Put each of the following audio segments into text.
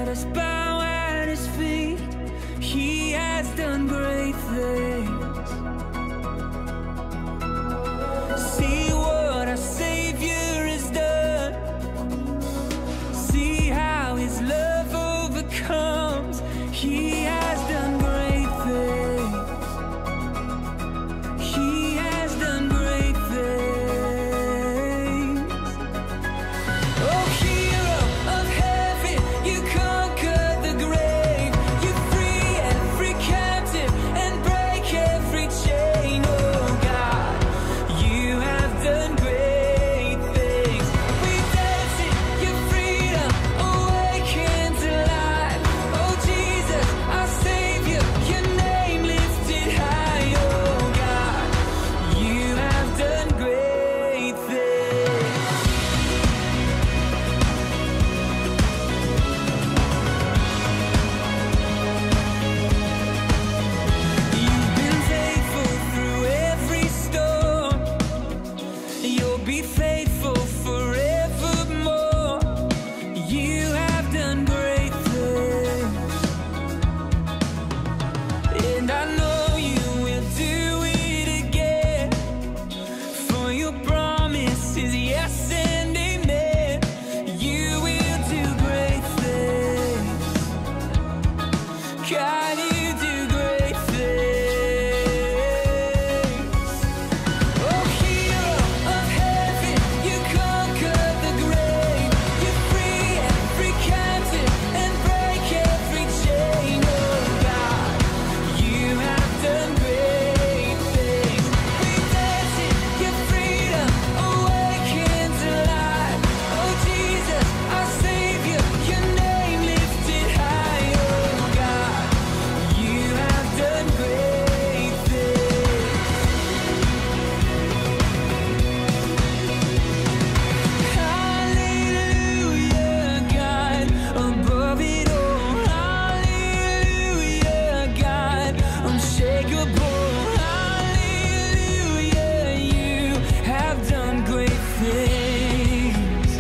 us bow at his feet. He has done great things. See what our Savior has done. See how his love overcomes. He has done great things. He has done great things. Oh, hero of heaven, you conquered the grave. You free every captive and break every chain. Oh God, you have done great things. We dance in your freedom, awakened to life. Oh Jesus, our Savior, your name lifted high. Oh God, you have done great things. You've been faithful through every storm. You'll be faithful forevermore. You have done great things. And I know you will do it again. For your promise is yes and amen. You will do great things. God, you do great things. Oh, hero of heaven, you conquered the grave. You free every captive and break every chain. Oh God, you have done great things. We dance in your freedom, awakened to life. Oh Jesus, our Savior, your name lifted high. Oh God, you have done great things. Hallelujah, God, above it all. Hallelujah, God, unshakable. Hallelujah, you have done great things.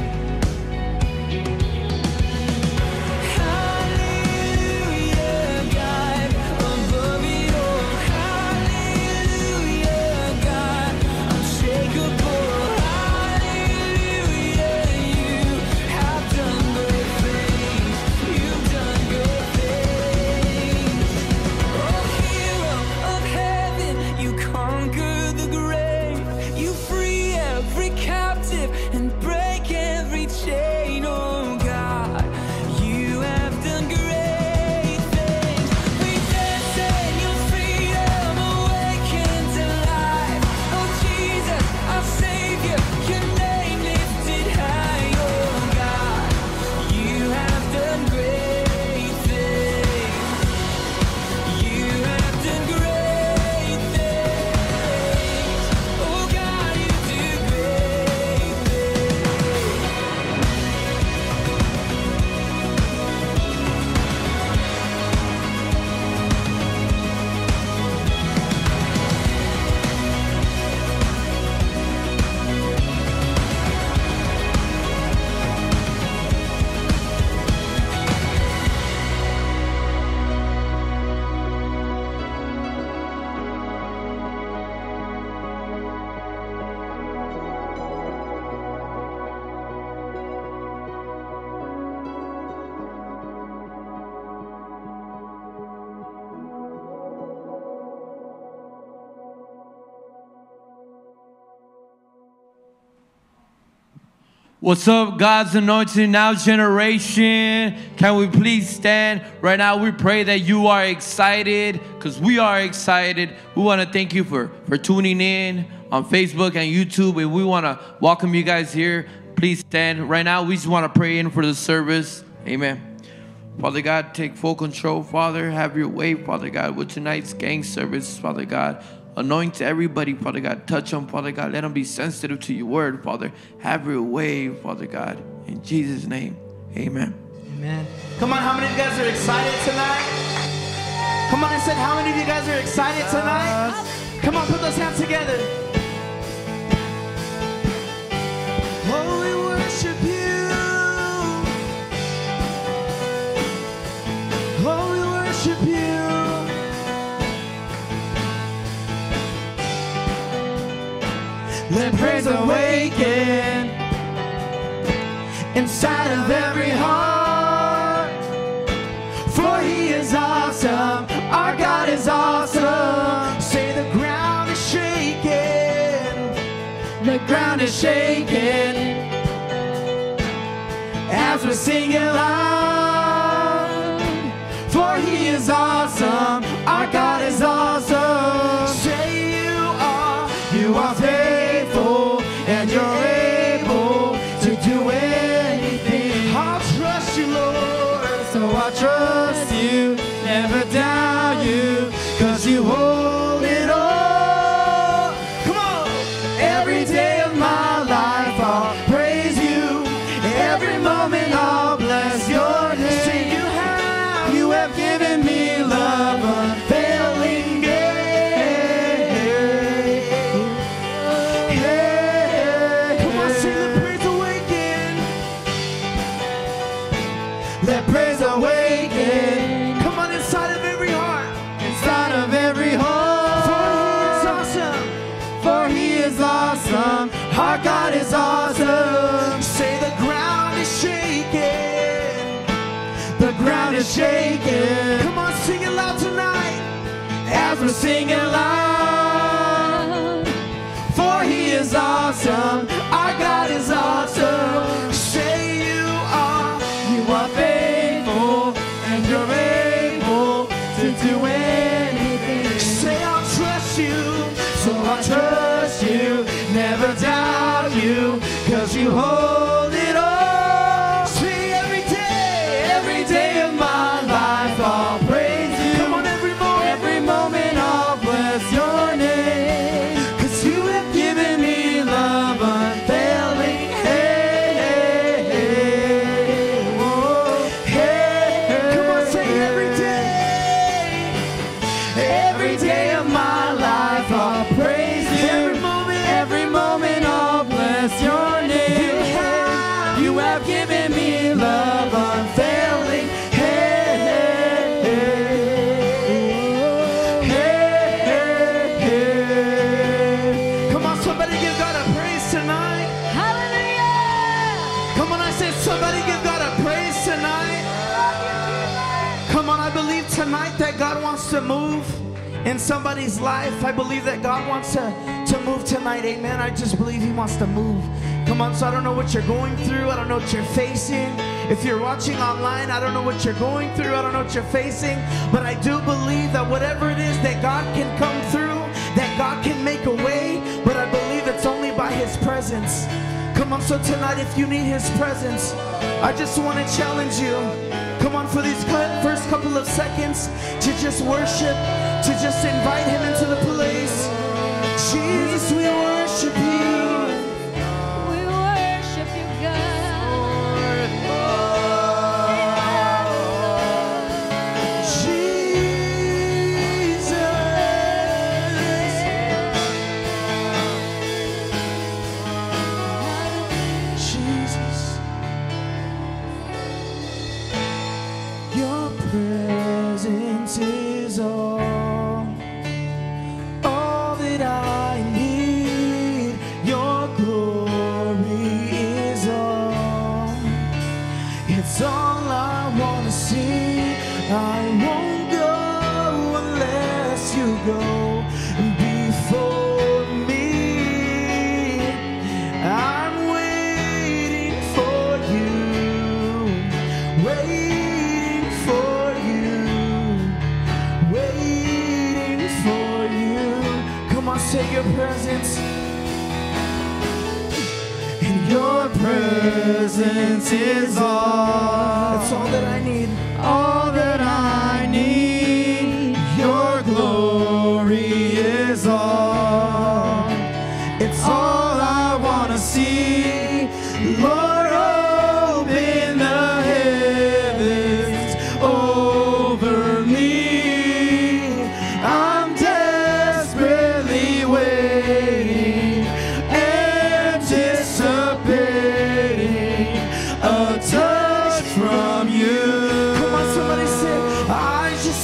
Hallelujah, God, above it all. Hallelujah, God, unshakable. Hallelujah, you have done great things. You've done great things. Oh, hero of heaven, you conquer the grave. You free every captive and break every chain. Oh God, you have done great things. We dance in your freedom, awakened to life. Oh Jesus, our Savior, your name lifted high. Oh God, you have done great things. You have done great things. Oh God, you do great things. What's up, God's Anointed Now generation? Can we please stand? Right now, we pray that you are excited, because we are excited. We want to thank you for tuning in on Facebook and YouTube, and we want to welcome you guys here. Please stand. Right now, we just want to pray in for the service. Amen. Father God, take full control, Father. Have your way, Father God, with tonight's gang service, Father God. Anoint everybody, Father God. Touch them, Father God. Let them be sensitive to your word, Father. Have your way, Father God. In Jesus' name, amen. Amen. Come on, how many of you guys are excited tonight? Come on, I said, how many of you guys are excited tonight? Come on, put those hands together. Oh, we worship you. Let praise awaken inside of every heart. For He is awesome, our God is awesome. Say the ground is shaking, the ground is shaking as we're singing loud. For He is awesome, our God is awesome. Say you are faithful, and you're able to do anything. I'll trust you, Lord, so I'll trust you, never doubt you, 'cause you hold it all. Come on! Every day of my life I'll praise you, every moment I'll bless your name. Say you have given me love unfailing. Come on, sing the praise awaken. Let praise awaken. Come on, inside of every heart. Inside of every heart. For He is awesome. Our God is awesome. Say the ground is shaking. The ground is shaking. Come on, sing it loud tonight. As we're singing loud. For He is awesome. Our God is awesome. Say you are faithful, and you're able to do anything. Say I'll trust you, so I'll trust you, never doubt you, 'cause you hold it all. See every day of my life I'll praise you. Come on, every moment I'll bless your name, 'cause you have given me love unfailing. Hey, hey, hey. Oh, hey, hey. Come on, say every day of my life I'll praise you. Every moment I'll bless your name. You have given me love unfailing. Hey, hey, hey. Hey, hey. Come on, somebody give God a praise tonight. Hallelujah! Come on, I said somebody give God a praise tonight. Come on, I believe tonight that God wants to move in somebody's life. I believe that God wants to move tonight. Amen. I just believe He wants to move. Come on, so I don't know what you're going through. I don't know what you're facing. If you're watching online, I don't know what you're going through. I don't know what you're facing. But I do believe that whatever it is, that God can come through, that God can make a way. But I believe it's only by His presence. Come on, so tonight if you need His presence, I just want to challenge you. Come on, for these first couple of seconds, to just worship, to just invite Him into the place. Jesus, we worship You. We worship you, God. Jesus, Your presence is all that I need. Your glory is all. It's all I want to see. I won't go unless You go before me. I'm waiting for You, waiting for You, waiting for You. Come on, say Your presence. And Your presence is all. That's all that I need. All that I need. Your glory is all. It's all I want to see. Lord, open the heavens over me. I'm desperately waiting, anticipating a touch from You. Come on, somebody say, I just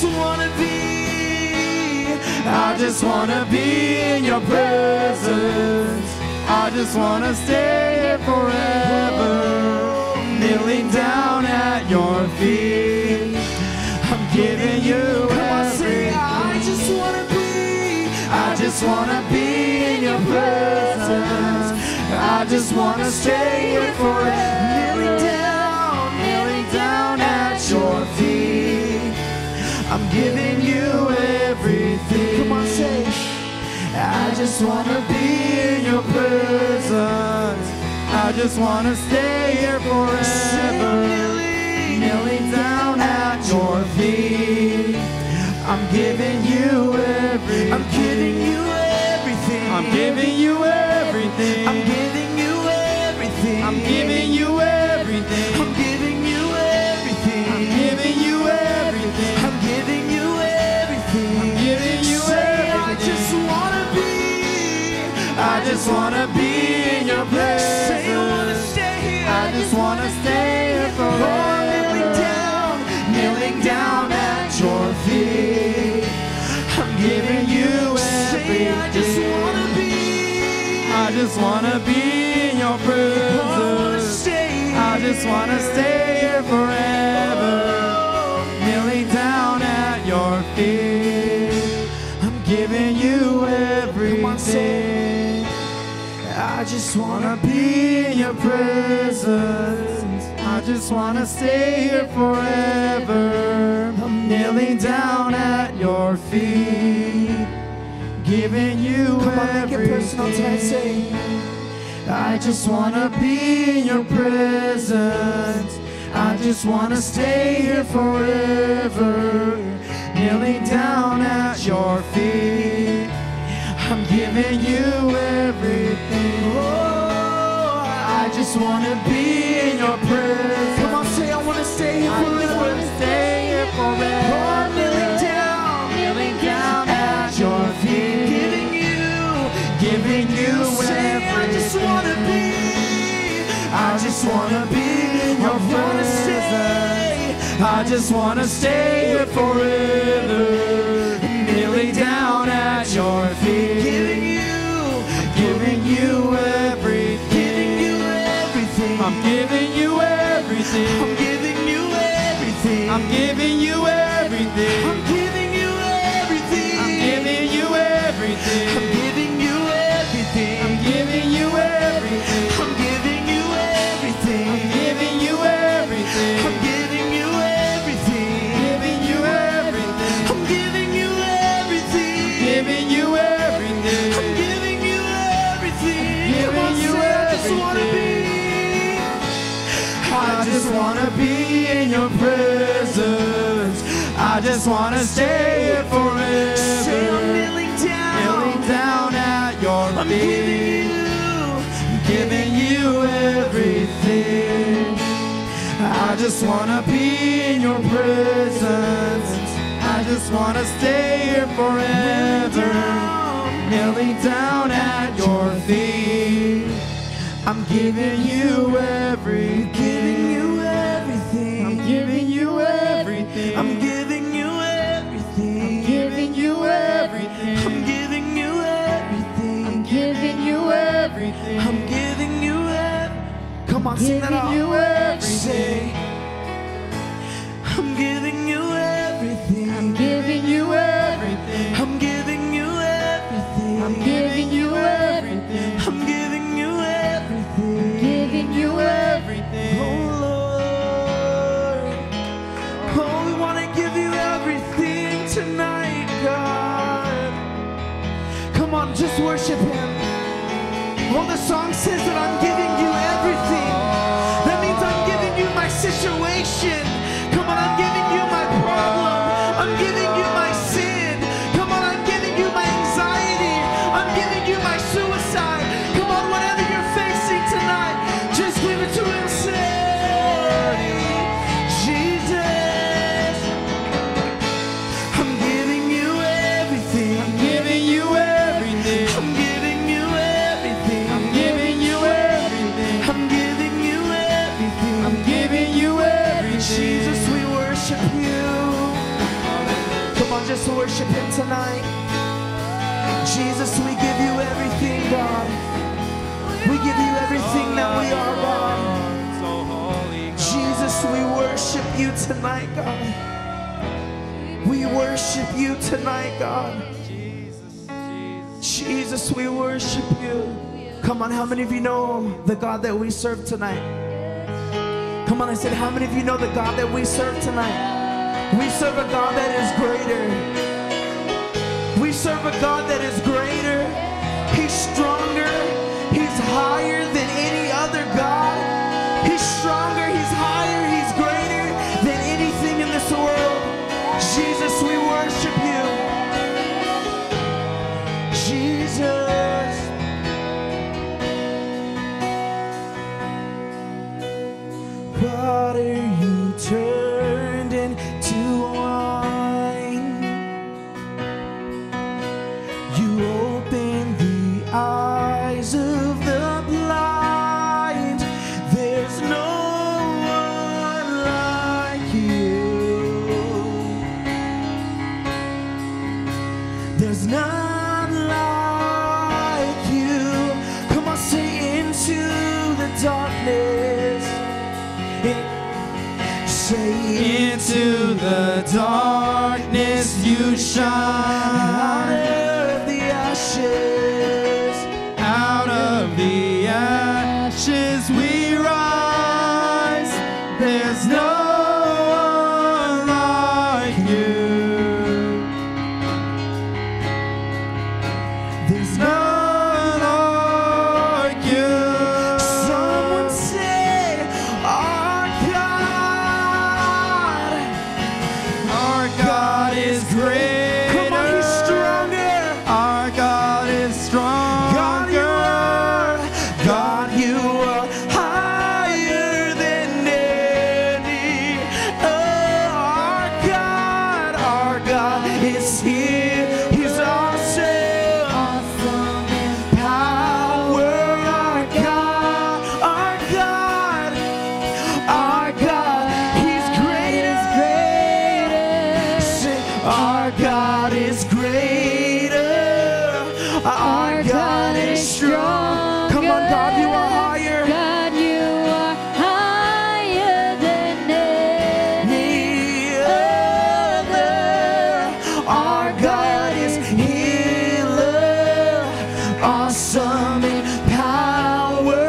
want to be in Your presence. I just wanna stay here forever, kneeling down at your feet. I'm giving you everything. I just wanna be. I just wanna be in your presence. I just wanna stay here forever, kneeling down at your feet. I'm giving you everything. Come on, say. I just wanna be in your presence. I just wanna stay here forever, kneeling down at your feet. I'm giving you everything. I'm giving you everything. I'm giving you everything. I'm giving you everything. I'm giving you everything. I'm giving you everything. I'm giving you everything. I'm giving you everything. I'm giving you Say, I everything. just wanna be. I just wanna be in your presence. Say I wanna stay here. I just wanna stay here forever, kneeling down at your feet. I'm giving you Say I just everything. wanna be. I just wanna be in your I wanna presence. stay here. I just wanna stay here forever, kneeling down at your feet. I'm giving you everything. I just wanna be in your presence. I just wanna stay here forever. I'm kneeling down at your feet, giving you Come on, make it personal tonight. Say, I just wanna be in your presence. I just wanna stay here forever, kneeling down at your feet. I'm giving you everything. Oh, I just wanna be in your presence. come on, say I wanna stay here I just forever. wanna stay here forever, Oh, kneeling down at your feet, giving you say I just everything. wanna be. I just wanna be in your presence. I just wanna stay here forever, kneeling down at your feet, Giving you everything. I'm giving you everything. I'm giving you everything. I'm giving you everything. I'm giving you everything. I'm giving you everything. I'm giving you everything. I'm giving you everything. I'm giving you everything. I'm giving you everything. I'm giving you everything. Giving you everything. I'm giving you everything. Giving you everything. I'm giving you everything. Giving Come on, you say, I just wanna be. I just wanna be in your presence. I just wanna stay here forever, Say I'm kneeling down. at your I'm feet, giving you everything. I just wanna be in your presence. I just wanna stay here forever, kneeling down at your feet. I'm giving you everything. Giving you everything. I'm giving you everything. I'm giving you everything. giving you everything. I'm giving you everything. Giving you everything. I'm giving you everything. Come on, sing that Giving out. you everything. Say, I'm giving you everything. I'm giving you everything. I'm giving you everything. I'm giving you everything. I'm giving you everything. Giving you everything. Oh Lord, oh we want to give you everything tonight, God. Come on, just worship Him. Oh, the song says that I'm giving you everything. That means I'm giving you my situation. Come on, I'm giving you my problem. I'm giving you my sin. Come on, I'm giving you my anxiety. I'm giving you my suicide. Come on, whatever you're facing tonight, just give it to Him. Say, Jesus, I'm giving you everything. I'm giving you everything. I'm giving you everything. I'm giving you everything. I'm giving you everything. I'm giving you everything. Jesus, we worship you. Come on, just worship Him tonight. Jesus, we give you everything, God. give you everything that we are, God. Jesus, we worship you tonight, God. We worship you tonight, God. Jesus, we worship you. Come on, how many of you know the God that we serve tonight? Come on, I said, how many of you know the God that we serve tonight? We serve a God that is greater. We serve a God that is greater. He's stronger. He's higher than any other God. He's stronger. He's higher. He's greater than anything in this world. Jesus, we worship you. Jesus. Water you turned into wine. You opened the eyes of the blind. There's no one like you. There's none like you. Come on, say into the darkness. Say Into the darkness you shine. out of the ashes. Out of the ashes we rise. There's no one like you. There's none like you. Someone say, our God. Our God is great. Come on, he's stronger. Our God is strong. God, you are. God, you are higher than any. Oh, our God is here. He's awesome. Awesome in Power, our God, He's greater. Say, our God is greater. Our God is strong. Come on, God, you are higher. God, you are higher than any other. Our God is healer, awesome in power.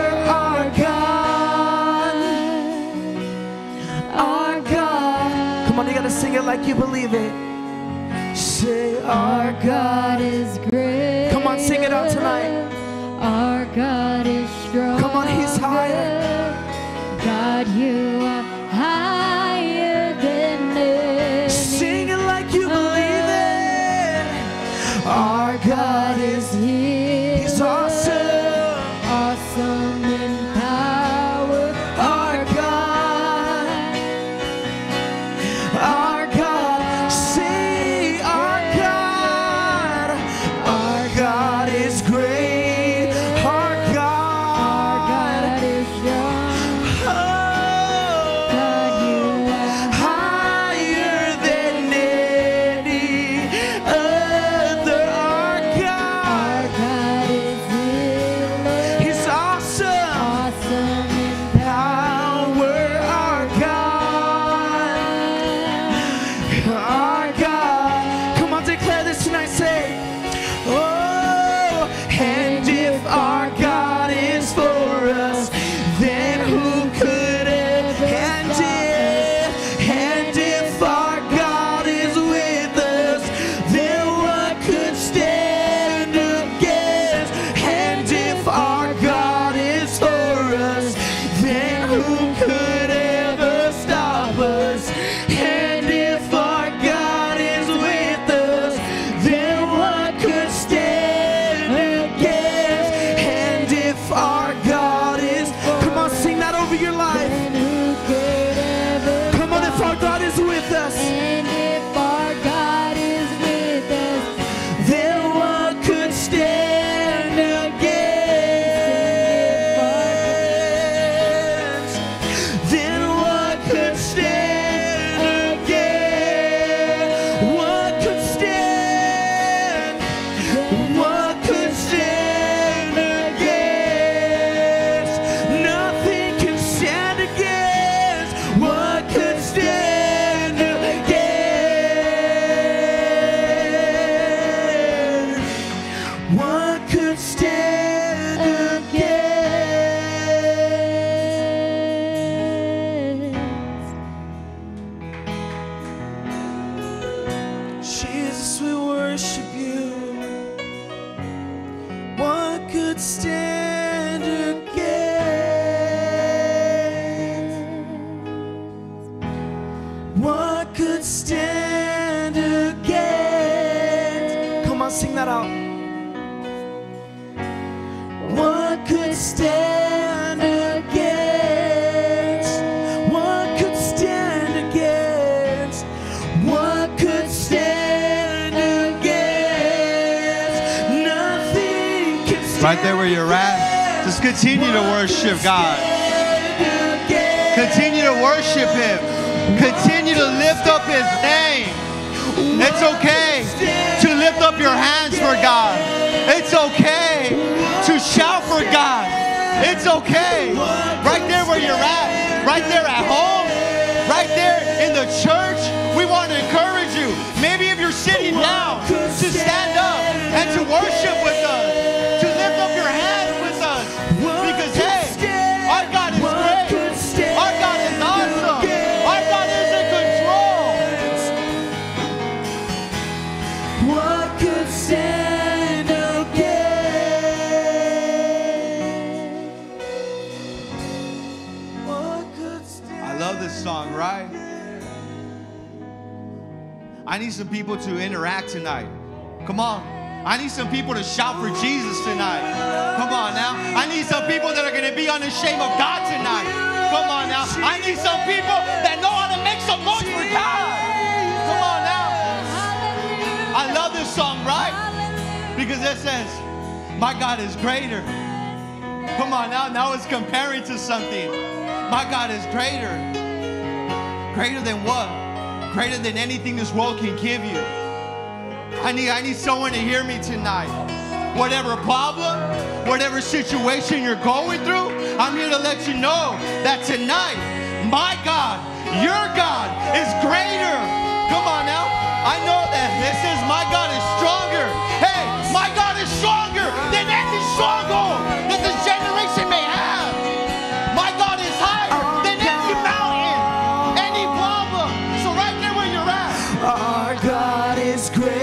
Our God. Come on, you gotta sing it like you believe it. Say, our God is great. Come on, sing it out tonight. Our God is strong. Come on, He's higher. God, you are higher than any. Sing it like you believe it. Our God is here. He's awesome. Awesome in power. Our God, say our God is great. Our God is strong. oh, God, you are higher than any other. Our God is healer. He's awesome. Awesome in Power, our God. Come on, declare this tonight. Say, oh, and if our God is for us, then who could have? And if our God is with us, then what could stand against? And if our God is for us, then who could ever stop us? And if our God is with us, then what could stand against? And if our God is, come on, sing that over your life. Come on, if our God is with us, And if our God is with us, then what could stand against? Then what could stand against? What could stand? What could stand against? worship you. What could stand against? What could stand against? Come on, sing that out. What could stand against? What could stand against? What could stand against? Nothing can stand. Right there where you're at, just continue to worship God. Continue to worship Him. Continue to lift up His name. It's okay to lift up your hands for God. It's okay to shout for God. It's okay. Right there where you're at, right there at home, right there in the church, we want to encourage you. Maybe if you're sitting down, to stand up and to worship with us, to lift up your hands with us. Because hey, our God is great. Our God is awesome. Our God is in control. What could stand against? What could stand? I love this song, right? I need some people to interact tonight. Come on. I need some people to shout for Jesus tonight. Come on now. I need some people that are going to be unashamed of God tonight. Come on now. I need some people that know how to make some noise for God. Come on now. I love this song, right? Because it says, my God is greater. Come on now. Now it's comparing to something. My God is greater. Greater than what? Greater than anything this world can give you. I need someone to hear me tonight. Whatever problem, whatever situation you're going through, I'm here to let you know that tonight, my God, your God is greater. Come on now. I know that this is my God is stronger. Hey, my God is stronger than any stronghold that this generation may have. My God is higher than any mountain, any problem. So right there where you're at, Our God is greater.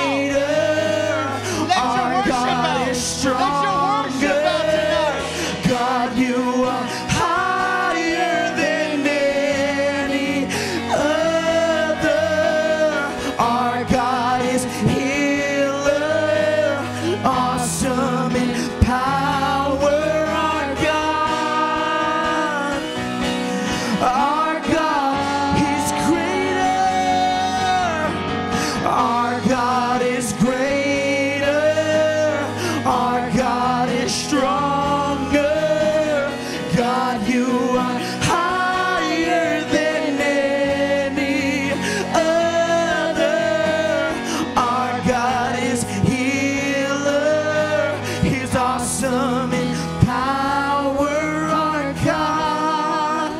Our God is stronger. God, you are higher than any other. Our God is healer, awesome in power. Our God is greater. Our God is greater. Our God is stronger. God, you are higher than any other. Our God is healer. He's awesome in power. Our God.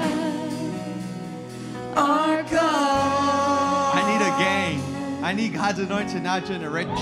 Our God. I need a gang. I need God's anointed now generation.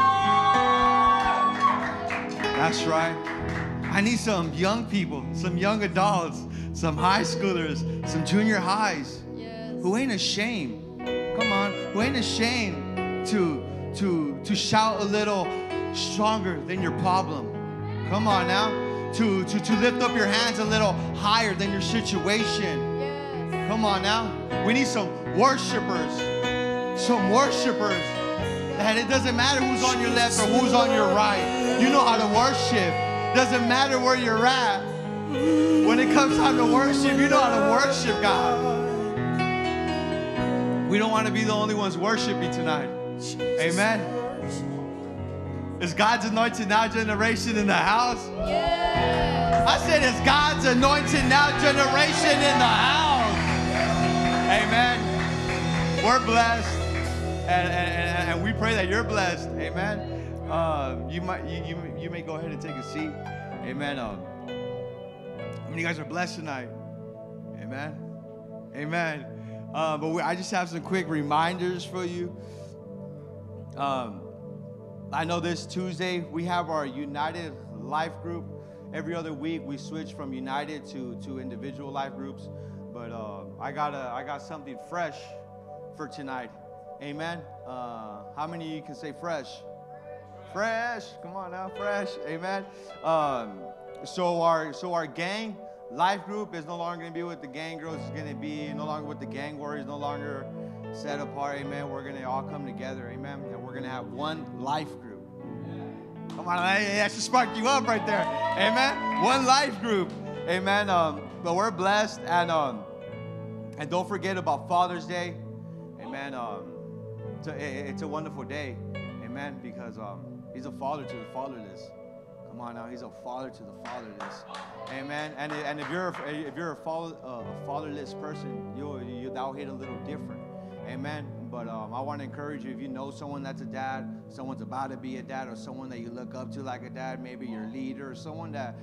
That's right. I need some young people, some young adults, some high schoolers, some junior highs who ain't ashamed. Come on, who ain't ashamed to shout a little stronger than your problem. Come on now, to lift up your hands a little higher than your situation. Come on now. We need some worshipers. Some worshipers. That it doesn't matter who's on your left or who's on your right. You know how to worship. Doesn't matter where you're at. When it comes time to worship, you know how to worship God. We don't want to be the only ones worshiping tonight. Amen. Is God's anointed now generation in the house? I said, is God's anointed now generation in the house? Amen. We're blessed, and we pray that you're blessed. Amen. You may go ahead and take a seat. Amen. How many of you guys are blessed tonight? Amen. Amen. I just have some quick reminders for you. I know this Tuesday we have our United Life group. Every other week we switch from United to individual life groups. But I got something fresh for tonight. Amen. How many of you can say fresh? Fresh. Come on now, fresh. Amen. So our gang life group is no longer going to be with the gang girls. It's going to be no longer with the gang warriors. No longer set apart. Amen. We're going to all come together. Amen. And we're going to have one life group. Come on, that should spark you up right there. Amen. One life group. Amen. But we're blessed, and don't forget about Father's Day. Amen. It's a wonderful day. Amen. Because he's a father to the fatherless. Come on now, he's a father to the fatherless. Amen. And if you're a fatherless person, that'll hit a little different. Amen. But I want to encourage you, if you know someone that's a dad, someone's about to be a dad, or someone that you look up to like a dad, maybe your leader, or someone that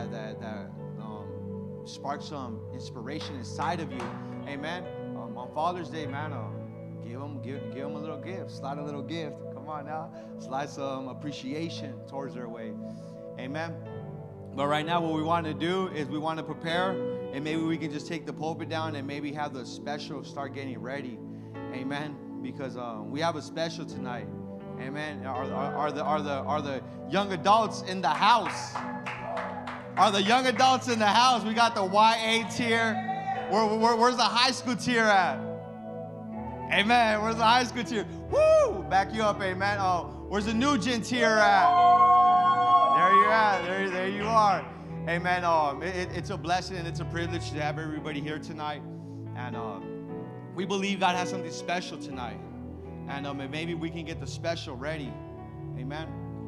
sparks some inspiration inside of you. Amen. On Father's Day, man, give them a little gift, slide a little gift. Come on now, slide some appreciation towards their way. Amen. But right now, what we want to do is we want to prepare, and maybe we can just take the pulpit down and maybe have the special start getting ready. Amen. Because we have a special tonight. Amen. Are the young adults in the house? Are the young adults in the house? We got the YA tier. Where's the high school tier at? Amen. Where's the high school tier? Woo! Back you up, amen. Oh, where's the new gen tier at? There you're at. There you are. Amen. It's a blessing and it's a privilege to have everybody here tonight. And we believe God has something special tonight. And maybe we can get the special ready. Amen.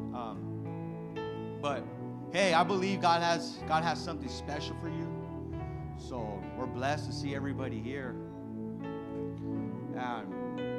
But hey, I believe God has something special for you. So we're blessed to see everybody here. And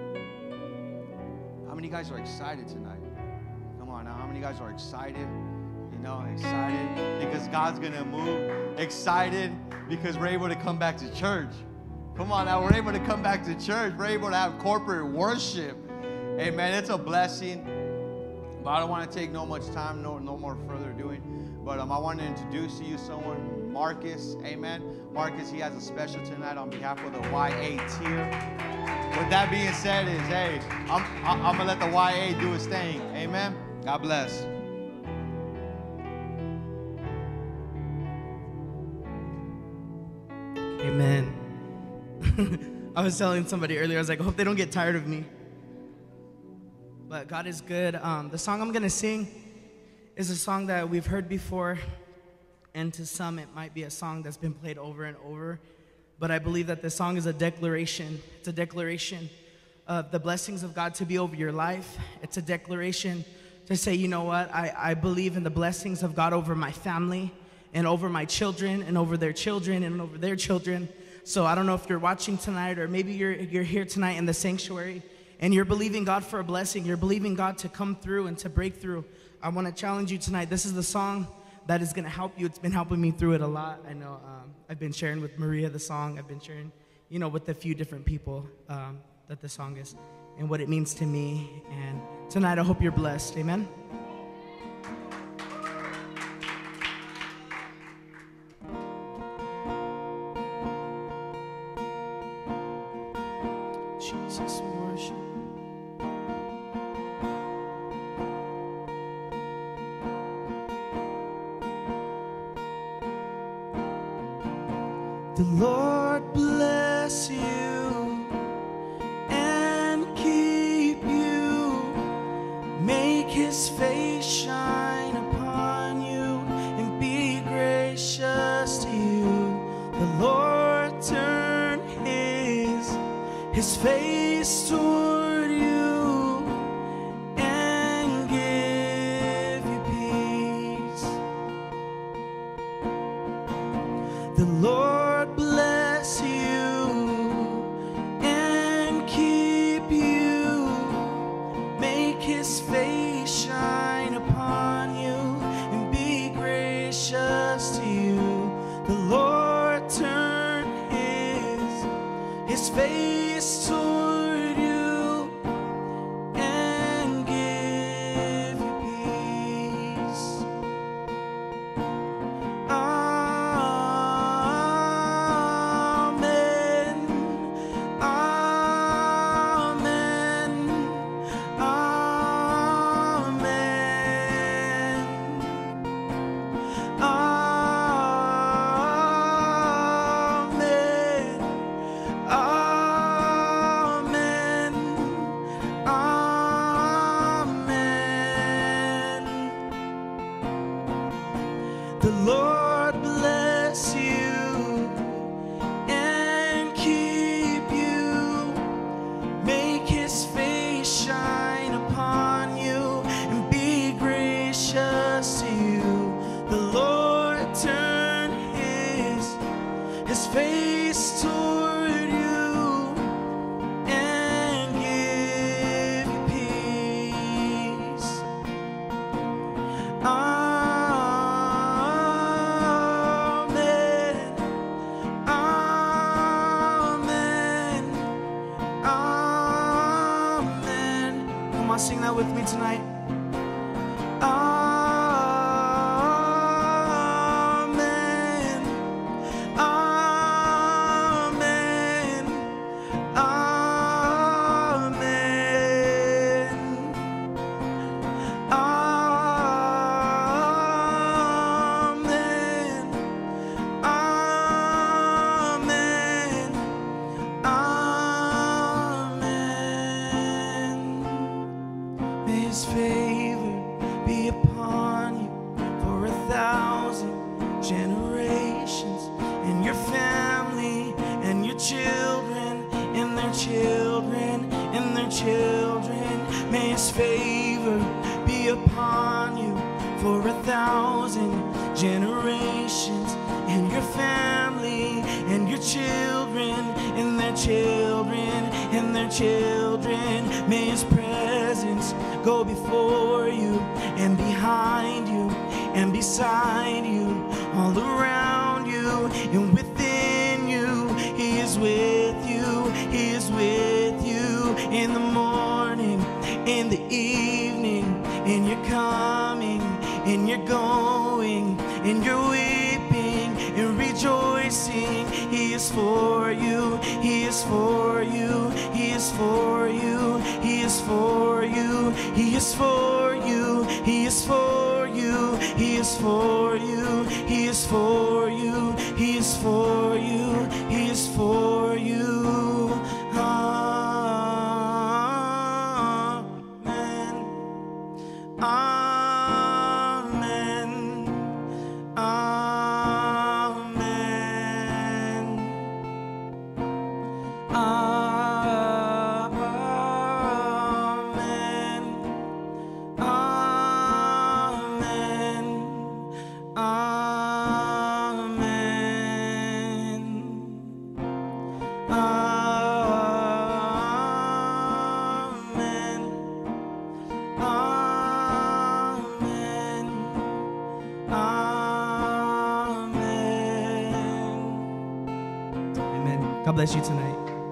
how many guys are excited tonight? Come on now, how many guys are excited? You know, excited because God's gonna move. Excited because we're able to come back to church. Come on now, we're able to come back to church. We're able to have corporate worship. Amen. It's a blessing. But I don't want to take no much time, no more further doing. But I want to introduce to you someone, Marcus. Amen. Marcus, he has a special tonight on behalf of the YA tier. With that being said, hey, I'm gonna let the YA do his thing. Amen. God bless. Amen. I was telling somebody earlier, I was like, I hope they don't get tired of me. But God is good. The song I'm going to sing is a song that we've heard before. And to some, it might be a song that's been played over and over. But I believe that this song is a declaration. It's a declaration of the blessings of God to be over your life. It's a declaration to say, you know what? I believe in the blessings of God over my family and over my children and over their children and over their children. So I don't know if you're watching tonight, or maybe you're here tonight in the sanctuary and you're believing God for a blessing. You're believing God to come through and to break through. I want to challenge you tonight. This is the song that is going to help you. It's been helping me through it a lot. I know I've been sharing with Maria the song. I've been sharing, with a few different people that the song is and what it means to me. And tonight I hope you're blessed. Amen. Jesus, we worship. The Lord bless you and keep you. Make his face shine upon you and be gracious to you. The Lord turn his face toward you and give you peace. The Lord bless you and keep you. Make his face shine upon you and be gracious to you. The Lord turn his face toward you The Lord bless you and keep you. Make his face shine upon you and be gracious to you. The Lord turn his face toward you and give you peace. Amen. Amen. Amen. Come on, sing that with me tonight. Amen. Amen. Amen. Amen. Amen. Amen. May his favor be upon you for 1,000 generations, and your family, and your children, and their children, and their children. May his favor be upon you for 1,000 generations, and your family, and your children, and their children, and their children. May his presence go before you, and behind you, and beside you, all around you, and within you. He is with you, he is with you in the morning, in the evening, in your coming, in your going, in your weeping and rejoicing. He is for you, he is for you, he is for you, he is for you, he is for you, he is for you, he is for you, he is for you, he is for you, he is for you. Amen. Amen. Amen. Amen. Amen. Amen. Amen. Amen. Amen. Amen. God bless you tonight.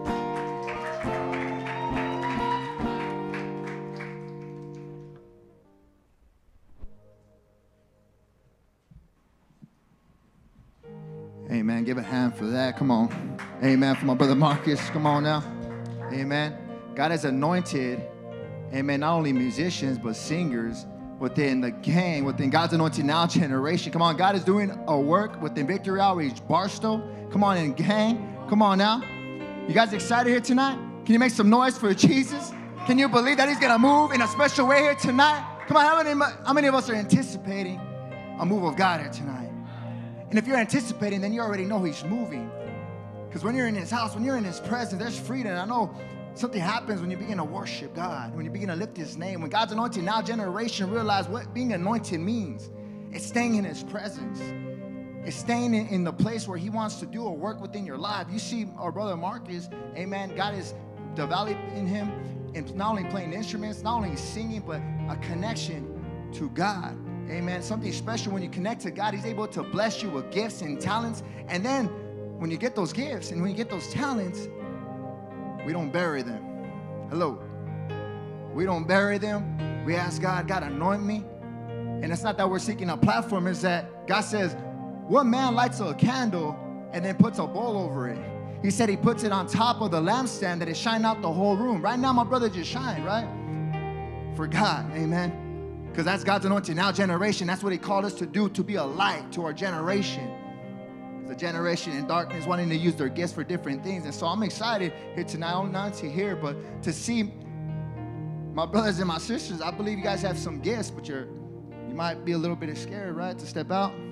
Amen. Give a hand for that. Come on. Amen. For my brother Marcus. Come on now. Amen. God has anointed, amen, not only musicians, but singers within the gang, within God's Anointed Now generation. Come on. God is doing a work within Victory Outreach, Barstow. Come on, in gang. Come on now. You guys excited here tonight? Can you make some noise for Jesus? Can you believe that he's going to move in a special way here tonight? Come on. How many of us are anticipating a move of God here tonight? And if you're anticipating, then you already know he's moving. Because when you're in his house, when you're in his presence, there's freedom. I know something happens when you begin to worship God, when you begin to lift his name. When God's Anointed Now generation realize what being anointed means. It's staying in his presence. It's staying in the place where he wants to do a work within your life. You see our brother Marcus, amen, God is developing him and not only playing instruments, not only singing, but a connection to God. Amen. Something special when you connect to God. He's able to bless you with gifts and talents. And then when you get those gifts and when you get those talents, we don't bury them. Hello. We don't bury them. We ask God, God, anoint me. And it's not that we're seeking a platform. It's that God says, what man lights a candle and then puts a bowl over it? He said he puts it on top of the lampstand that it shine out the whole room. Right now, my brother just shined, right? For God, amen. Because that's God's Anointed Now generation. That's what he called us to do, to be a light to our generation. It's a generation in darkness wanting to use their gifts for different things. And so I'm excited here tonight, not to hear, but to see my brothers and my sisters. I believe you guys have some gifts, but you might be a little bit scared, right, to step out.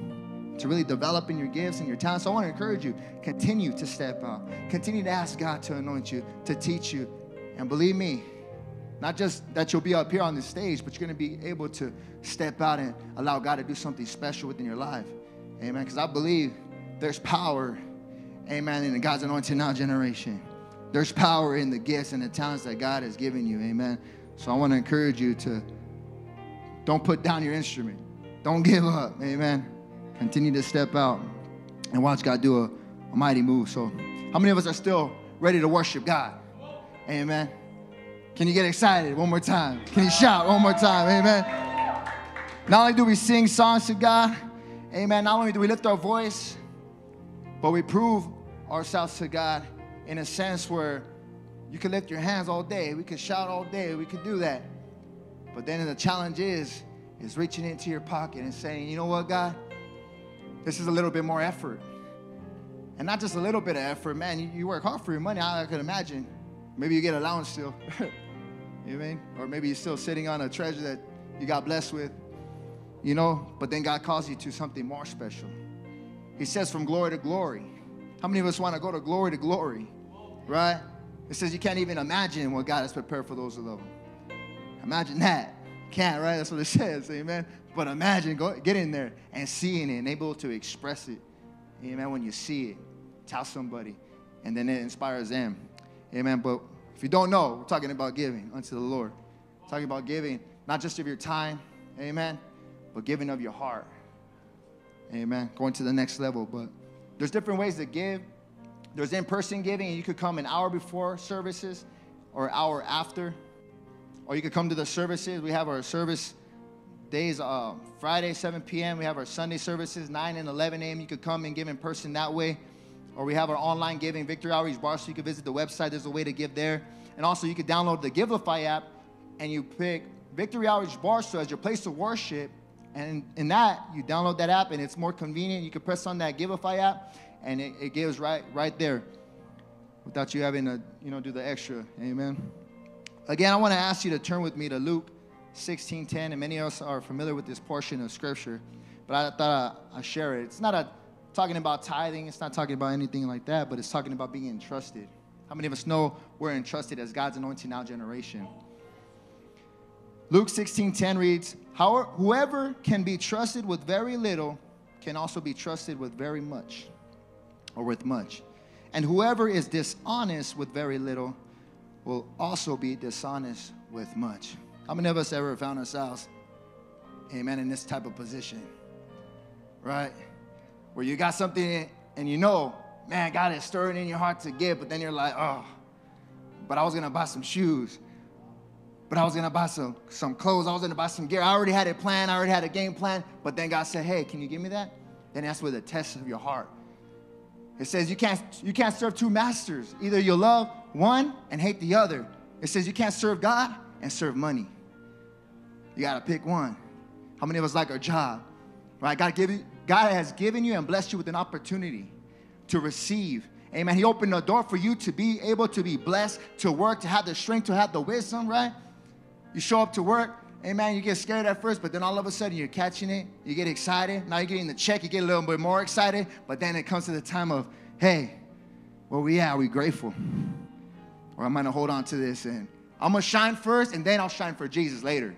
to really develop in your gifts and your talents. So I want to encourage you, continue to step out. Continue to ask God to anoint you, to teach you. And believe me, not just that you'll be up here on the stage, but you're going to be able to step out and allow God to do something special within your life. Amen. Because I believe there's power, amen, in the God's anointed now generation. There's power in the gifts and the talents that God has given you. Amen. So I want to encourage you to don't put down your instrument. Don't give up. Amen. Continue to step out and watch God do a mighty move. So how many of us are still ready to worship God? Amen. Can you get excited one more time? Can you shout one more time? Amen. Not only do we sing songs to God, amen, not only do we lift our voice, but we prove ourselves to God in a sense where you can lift your hands all day. We can shout all day. We can do that. But then the challenge is reaching into your pocket and saying, you know what, God? This is a little bit more effort. And not just a little bit of effort. Man, you work hard for your money, I could imagine. Maybe you get allowance still. You know what I mean? Or maybe you're still sitting on a treasure that you got blessed with. You know, but then God calls you to something more special. He says from glory to glory. How many of us want to go to glory, right? It says you can't even imagine what God has prepared for those who love Him. Imagine that. Can't, right? That's what it says, amen. But imagine, get in there and seeing it and able to express it. Amen. When you see it, tell somebody, and then it inspires them. Amen. But if you don't know, we're talking about giving unto the Lord. We're talking about giving, not just of your time, amen, but giving of your heart. Amen. Going to the next level. But there's different ways to give. There's in-person giving, and you could come an hour before services or an hour after. Or you could come to the services. We have our service days, Friday, 7 p.m. We have our Sunday services, 9 and 11 a.m. You could come and give in person that way. Or we have our online giving, Victory Outreach Bar, so you can visit the website. There's a way to give there. And also, you could download the Giveify app, and you pick Victory Outreach Bar as your place to worship. And in that, you download that app, and it's more convenient. You can press on that Giveify app, and it gives right there without you having to, do the extra. Amen. Again, I want to ask you to turn with me to Luke 16:10, and many of us are familiar with this portion of Scripture, but I thought I'd share it. It's not talking about tithing. It's not talking about anything like that, but it's talking about being entrusted. How many of us know we're entrusted as God's anointed now generation? Luke 16:10 reads, whoever can be trusted with very little can also be trusted with very much, or with much. And whoever is dishonest with very little will also be dishonest with much. How many of us ever found ourselves, amen, in this type of position, right? Where you got something and man, God is stirring in your heart to give, but then you're like, oh, but I was going to buy some shoes. But I was going to buy some clothes. I was going to buy some gear. I already had it planned. I already had a game plan. But then God said, hey, can you give me that? Then that's where the test of your heart. It says you can't serve two masters. Either you'll love one and hate the other. It says you can't serve God and serve money. You got to pick one. How many of us like our job? Right? God has given you and blessed you with an opportunity to receive. Amen. He opened the door for you to be able to be blessed, to work, to have the strength, to have the wisdom, right? You show up to work, amen, you get scared at first, but then all of a sudden you're catching it. You get excited. Now you're getting the check. You get a little bit more excited. But then it comes to the time of, hey, where we at? Are we grateful? Or I'm going to hold on to this and I'm going to shine first and then I'll shine for Jesus later.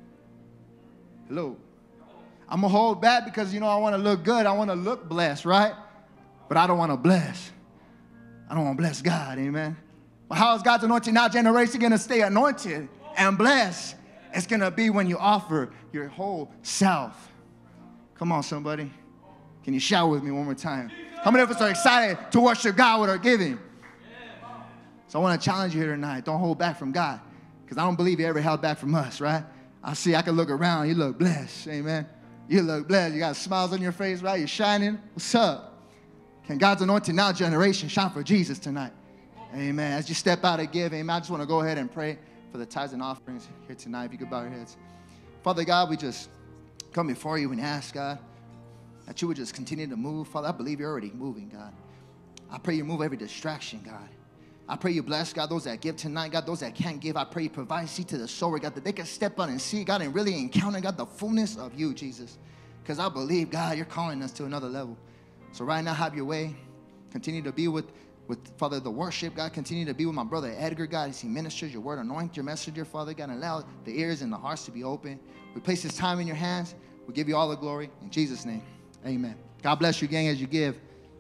Hello. I'm going to hold back because, I want to look good. I want to look blessed, right? But I don't want to bless. I don't want to bless God, amen. But how is God's anointed now generation going to stay anointed and blessed? It's going to be when you offer your whole self. Come on, somebody. Can you shout with me one more time? How many of us are excited to worship God with our giving? So I want to challenge you here tonight. Don't hold back from God, because I don't believe He ever held back from us, right? I can look around. You look blessed, amen. You look blessed. You got smiles on your face, right? You're shining. What's up? Can God's anointed now generation shine for Jesus tonight? Amen. As you step out and give, amen, I just want to go ahead and pray for the tithes and offerings here tonight. If you could bow your heads. Father God, we just come before you and ask, God, that you would just continue to move. Father, I believe you're already moving, God. I pray you move every distraction, God. I pray you bless, God, those that give tonight, God, those that can't give. I pray you provide seed to the sower, God, that they can step out and see, God, and really encounter, God, the fullness of you, Jesus. because I believe, God, you're calling us to another level. So right now, have your way. Continue to be with Father, the worship, God. Continue to be with my brother Edgar, God, as he ministers your word. Anoint your messenger, Father, God, and allow the ears and the hearts to be open. We place this time in your hands. We give you all the glory. In Jesus' name, amen. God bless you, gang, as you give.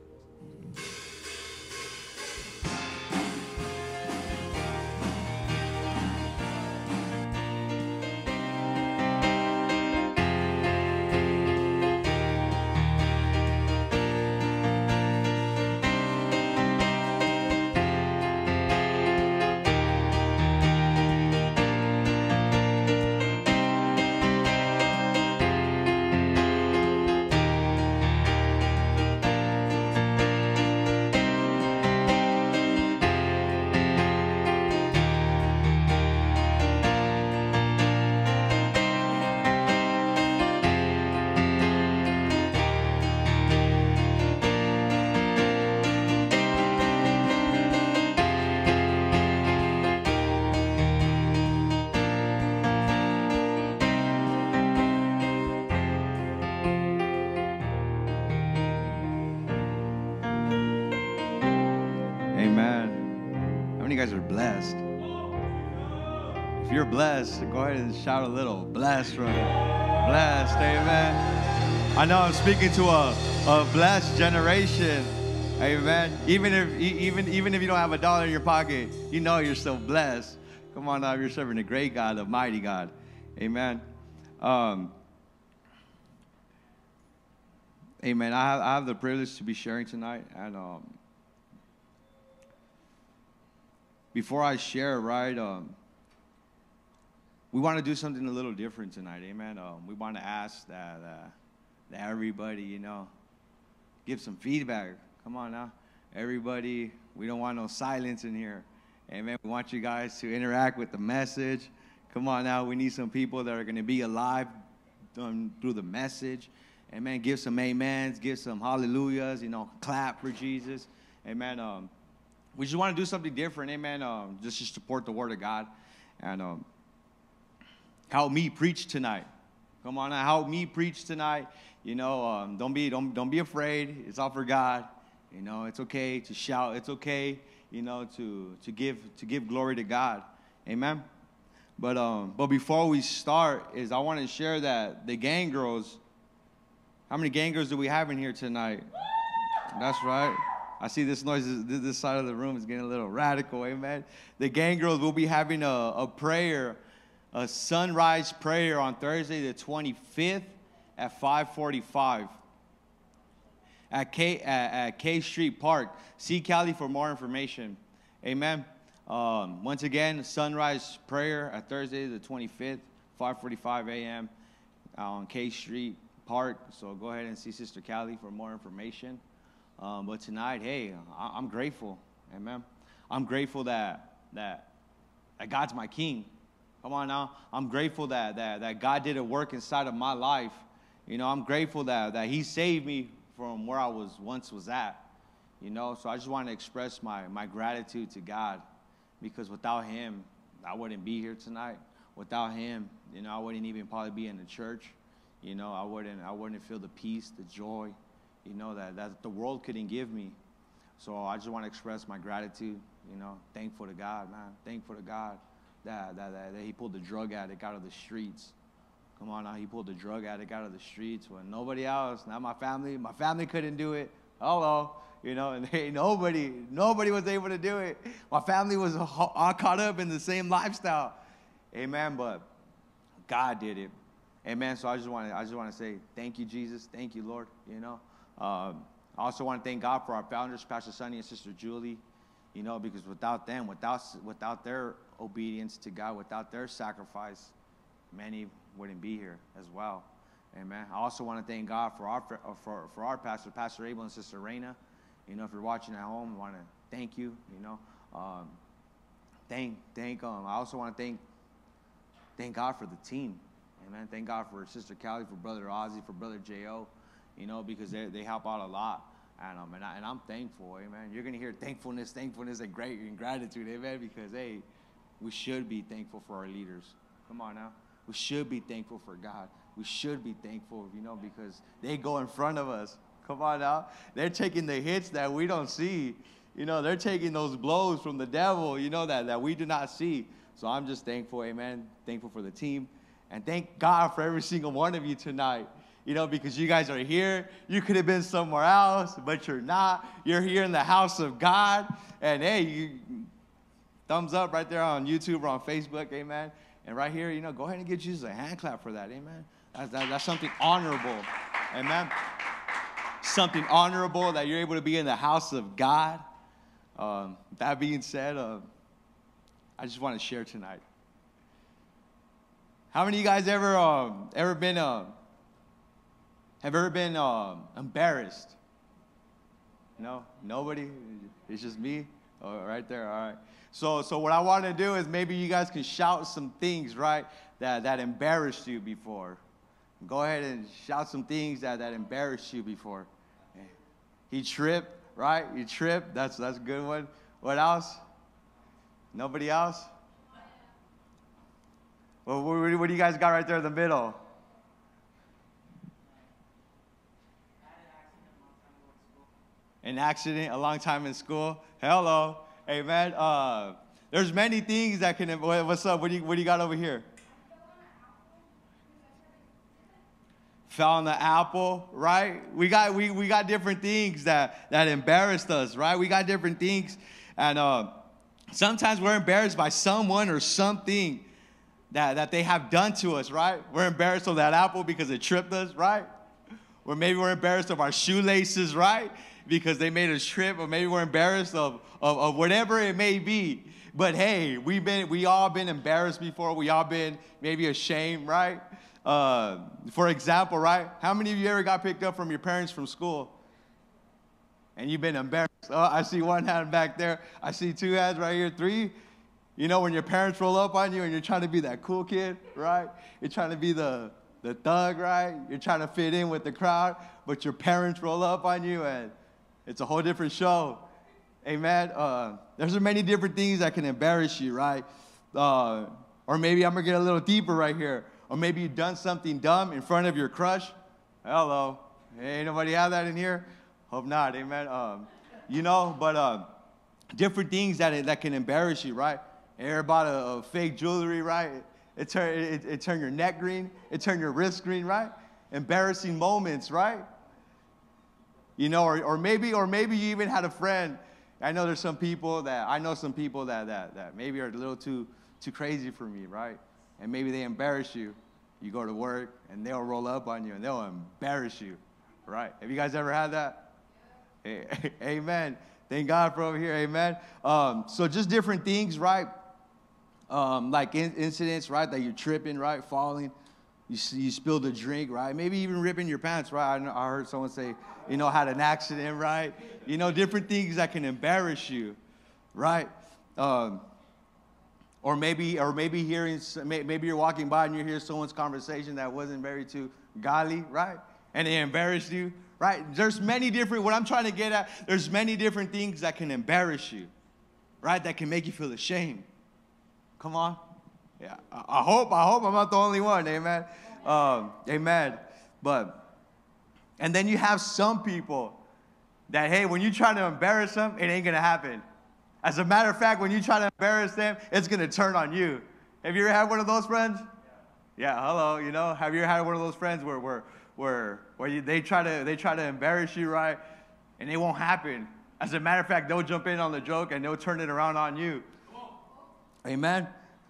Amen. How many of you guys are blessed? If you're blessed, go ahead and shout a little. Blessed, right? Blessed, amen. I know I'm speaking to a blessed generation. Amen. Even if you don't have $1 in your pocket, you know you're still blessed. Come on now, you're serving a great God, a mighty God. Amen. Amen. I have the privilege to be sharing tonight, and before I share, right, we want to do something a little different tonight, amen. We want to ask that everybody, you know, give some feedback. Come on now, everybody. We don't want no silence in here, amen. We want you guys to interact with the message. Come on now, we need some people that are going to be alive through the message, amen. Give some amens, give some hallelujahs, you know, clap for Jesus, amen. We just want to do something different, amen, just to support the word of God, and help me preach tonight. Come on now, help me preach tonight. You know, don't be afraid. It's all for God. You know, it's okay to shout. It's okay, you know, to give glory to God, amen. But before we start, I want to share that the gang girls. How many gang girls do we have in here tonight? That's right. I see this noise, this side of the room is getting a little radical, amen. The gang girls will be having a prayer, a sunrise prayer on Thursday the 25th at 5:45 at K Street Park. See Cali for more information, amen. Once again, sunrise prayer at Thursday the 25th, 5:45 a.m. on K Street Park. So go ahead and see Sister Cali for more information. But tonight, hey, I'm grateful, amen. I'm grateful that God's my King. Come on now. I'm grateful that God did a work inside of my life. You know, I'm grateful that He saved me from where I once was at. You know, so I just want to express my gratitude to God, because without Him, I wouldn't be here tonight. Without Him, you know, I wouldn't even probably be in the church. You know, I wouldn't feel the peace, the joy, you know, that the world couldn't give me. So I just want to express my gratitude, you know, thankful to God, man. Thankful to God that He pulled the drug addict out of the streets. Come on now, He pulled the drug addict out of the streets when nobody else, not my family couldn't do it. Hello, you know, and hey, nobody was able to do it. My family was all caught up in the same lifestyle. Amen, but God did it. Amen, so I just want to say thank you, Jesus. Thank you, Lord, you know. I also want to thank God for our founders, Pastor Sonny and Sister Julie, you know, because without them, without their obedience to God, without their sacrifice, many wouldn't be here as well. Amen. I also want to thank God for our pastor, Pastor Abel and Sister Raina. You know, if you're watching at home, I want to thank you. You know, I also want to thank God for the team. Amen. Thank God for Sister Callie, for Brother Ozzy, for Brother J.O., you know, because they help out a lot. And I'm thankful, amen. You're going to hear thankfulness, and gratitude, amen, because, hey, we should be thankful for our leaders. Come on now. We should be thankful for God. We should be thankful, because they go in front of us. Come on now. They're taking the hits that we don't see. They're taking those blows from the devil, that we do not see. So I'm just thankful, amen. Thankful for the team. And thank God for every single one of you tonight. Because you guys are here. You could have been somewhere else, but you're not. You're here in the house of God. And hey, thumbs up right there on YouTube or on Facebook, amen. And right here, go ahead and give Jesus a hand clap for that, amen. That's something honorable, amen. Something honorable that you're able to be in the house of God. That being said, I just want to share tonight. How many of you guys ever been embarrassed? No, nobody. It's just me. Oh, right there. All right. So what I want to do is maybe you guys can shout some things, right, that embarrassed you before. Go ahead and shout some things that embarrassed you before. He tripped, right? He tripped. That's a good one. What else? Nobody else? Well, what do you guys got right there in the middle? An accident a long time in school. Hello. Amen. There's many things that can. What's up? What do you got over here? Fell on the apple, right? We got different things that embarrassed us, right? We got different things, and sometimes we're embarrassed by someone or something that they have done to us, right? We're embarrassed of that apple because it tripped us, right? Or maybe we're embarrassed of our shoelaces, right? Because they made us trip, or maybe we're embarrassed of whatever it may be. But hey, we all been embarrassed before. We all been maybe ashamed, right? For example, right? How many of you ever got picked up from your parents from school? And you've been embarrassed? Oh, I see one hand back there. I see two hands right here, three. When your parents roll up on you and you're trying to be that cool kid, right? You're trying to be the thug, right? You're trying to fit in with the crowd, but your parents roll up on you and it's a whole different show. Amen. There's many different things that can embarrass you, right? Or maybe I'm going to get a little deeper right here. Or maybe you've done something dumb in front of your crush. Hello. Hey, ain't nobody have that in here? Hope not. Amen. But different things that can embarrass you, right? You ever bought a fake jewelry, right? It turned your neck green. It turned your wrist green, right? Embarrassing moments, right? Or maybe you even had a friend. I know some people that maybe are a little too crazy for me, right? And maybe they embarrass you. You go to work and they'll roll up on you and they'll embarrass you, right? Have you guys ever had that? Amen. Thank God for over here. Amen. So just different things, right? Like incidents, right? That you're tripping, right? Falling. You spilled a drink, right? Maybe even ripping your pants, right? I heard someone say, had an accident, right? Different things that can embarrass you, right? Or maybe you're walking by and you hear someone's conversation that wasn't very too godly, right? And they embarrassed you, right? There's many different, what I'm trying to get at, there's many different things that can embarrass you, right? That can make you feel ashamed. Come on. Yeah, I hope I'm not the only one, amen. Amen. And then you have some people that, hey, when you try to embarrass them, it ain't gonna happen. As a matter of fact, when you try to embarrass them, it's gonna turn on you. Have you ever had one of those friends? Yeah, hello. Have you ever had one of those friends where they try to embarrass you, right? And it won't happen. As a matter of fact, they'll jump in on the joke and they'll turn it around on you. Amen.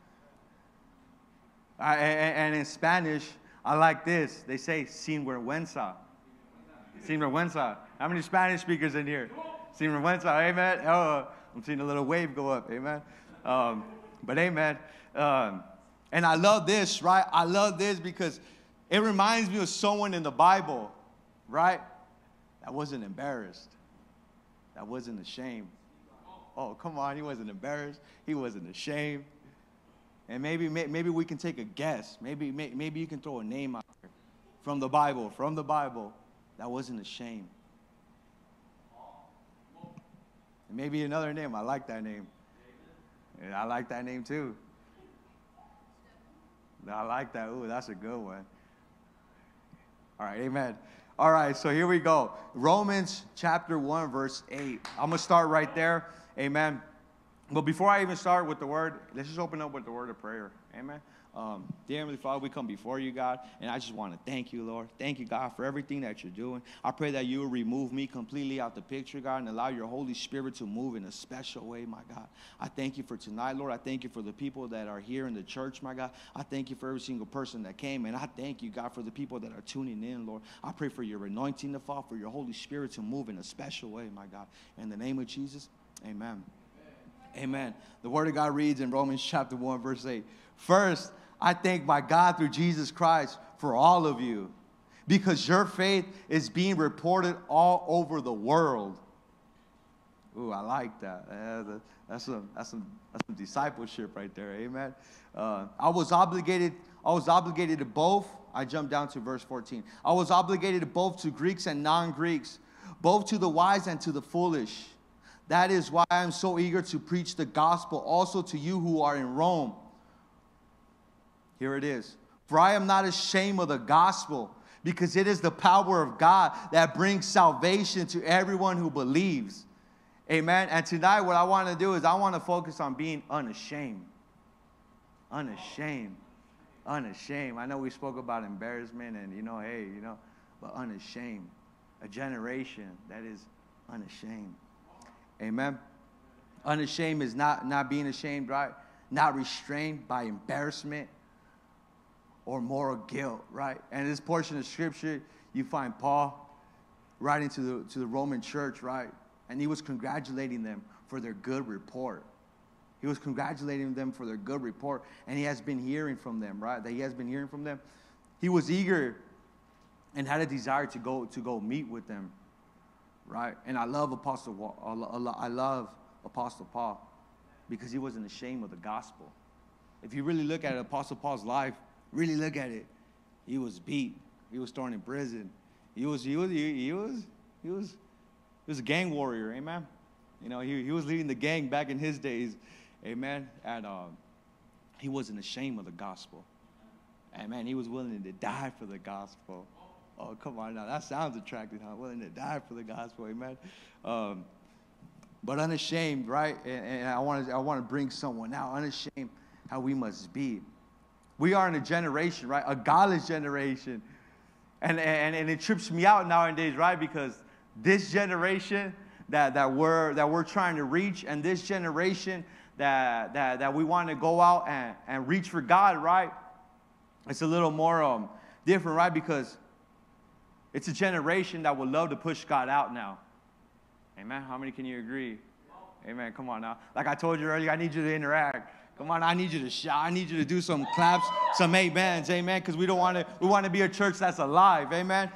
And in Spanish, I like this. They say sinvergüenza. Sinvergüenza. How many Spanish speakers in here? Sinvergüenza. Amen. Oh, I'm seeing a little wave go up. Amen. But amen. And I love this, right? I love this because it reminds me of someone in the Bible, right? That wasn't embarrassed. That wasn't ashamed. Oh, come on. He wasn't embarrassed. He wasn't ashamed. And maybe we can take a guess. Maybe you can throw a name out there from the Bible. That wasn't ashamed. And maybe another name. I like that name. And I like that name too. I like that. Ooh, that's a good one. All right, amen. All right, so here we go. Romans chapter 1, verse 8. I'm going to start right there. Amen. But before I even start with the word, let's just open up with the word of prayer. Amen. Dear Heavenly Father, we come before you, God, and I just want to thank you, Lord. Thank you, God, for everything that you're doing. I pray that you will remove me completely out the picture, God, and allow your Holy Spirit to move in a special way, my God. I thank you for tonight, Lord. I thank you for the people that are here in the church, my God. I thank you for every single person that came, and I thank you, God, for the people that are tuning in, Lord. I pray for your anointing to fall, for your Holy Spirit to move in a special way, my God. In the name of Jesus, amen. Amen. The word of God reads in Romans chapter 1, verse 8. First, I thank my God through Jesus Christ for all of you, because your faith is being reported all over the world. Ooh, I like that. That's some discipleship right there. Amen. I was obligated to both. I jumped down to verse 14. I was obligated to both to Greeks and non-Greeks, both to the wise and to the foolish. That is why I am so eager to preach the gospel also to you who are in Rome. Here it is. For I am not ashamed of the gospel, because it is the power of God that brings salvation to everyone who believes. Amen. And tonight what I want to do is I want to focus on being unashamed. Unashamed. Unashamed. I know we spoke about embarrassment and, but unashamed. A generation that is unashamed. Amen. Unashamed is not being ashamed, right? Not restrained by embarrassment or moral guilt, right? And in this portion of scripture, you find Paul writing to the Roman church, right? And he was congratulating them for their good report. He was congratulating them for their good report, and he has been hearing from them, right? That he has been hearing from them. He was eager and had a desire to go meet with them, right? And I love Apostle Paul because he wasn't ashamed of the gospel. If you really look at Apostle Paul's life, really look at it, he was beat. He was thrown in prison. He was a gang warrior, amen. He was leading the gang back in his days, amen. And he wasn't ashamed of the gospel, amen. He was willing to die for the gospel. Oh, come on now, that sounds attractive, huh? Willing to die for the gospel, amen. But unashamed, right? And I want to bring someone out. Unashamed, how we must be. We are in a generation, right? A godless generation. And it trips me out nowadays, right? Because this generation that we're trying to reach, and this generation that we want to go out and reach for God, right? It's a little more different, right? Because it's a generation that would love to push God out now. Amen. How many can you agree? Amen. Come on now. Like I told you earlier, I need you to interact. Come on, I need you to shout. I need you to do some claps, some amens, amen. Because we want to be a church that's alive, amen.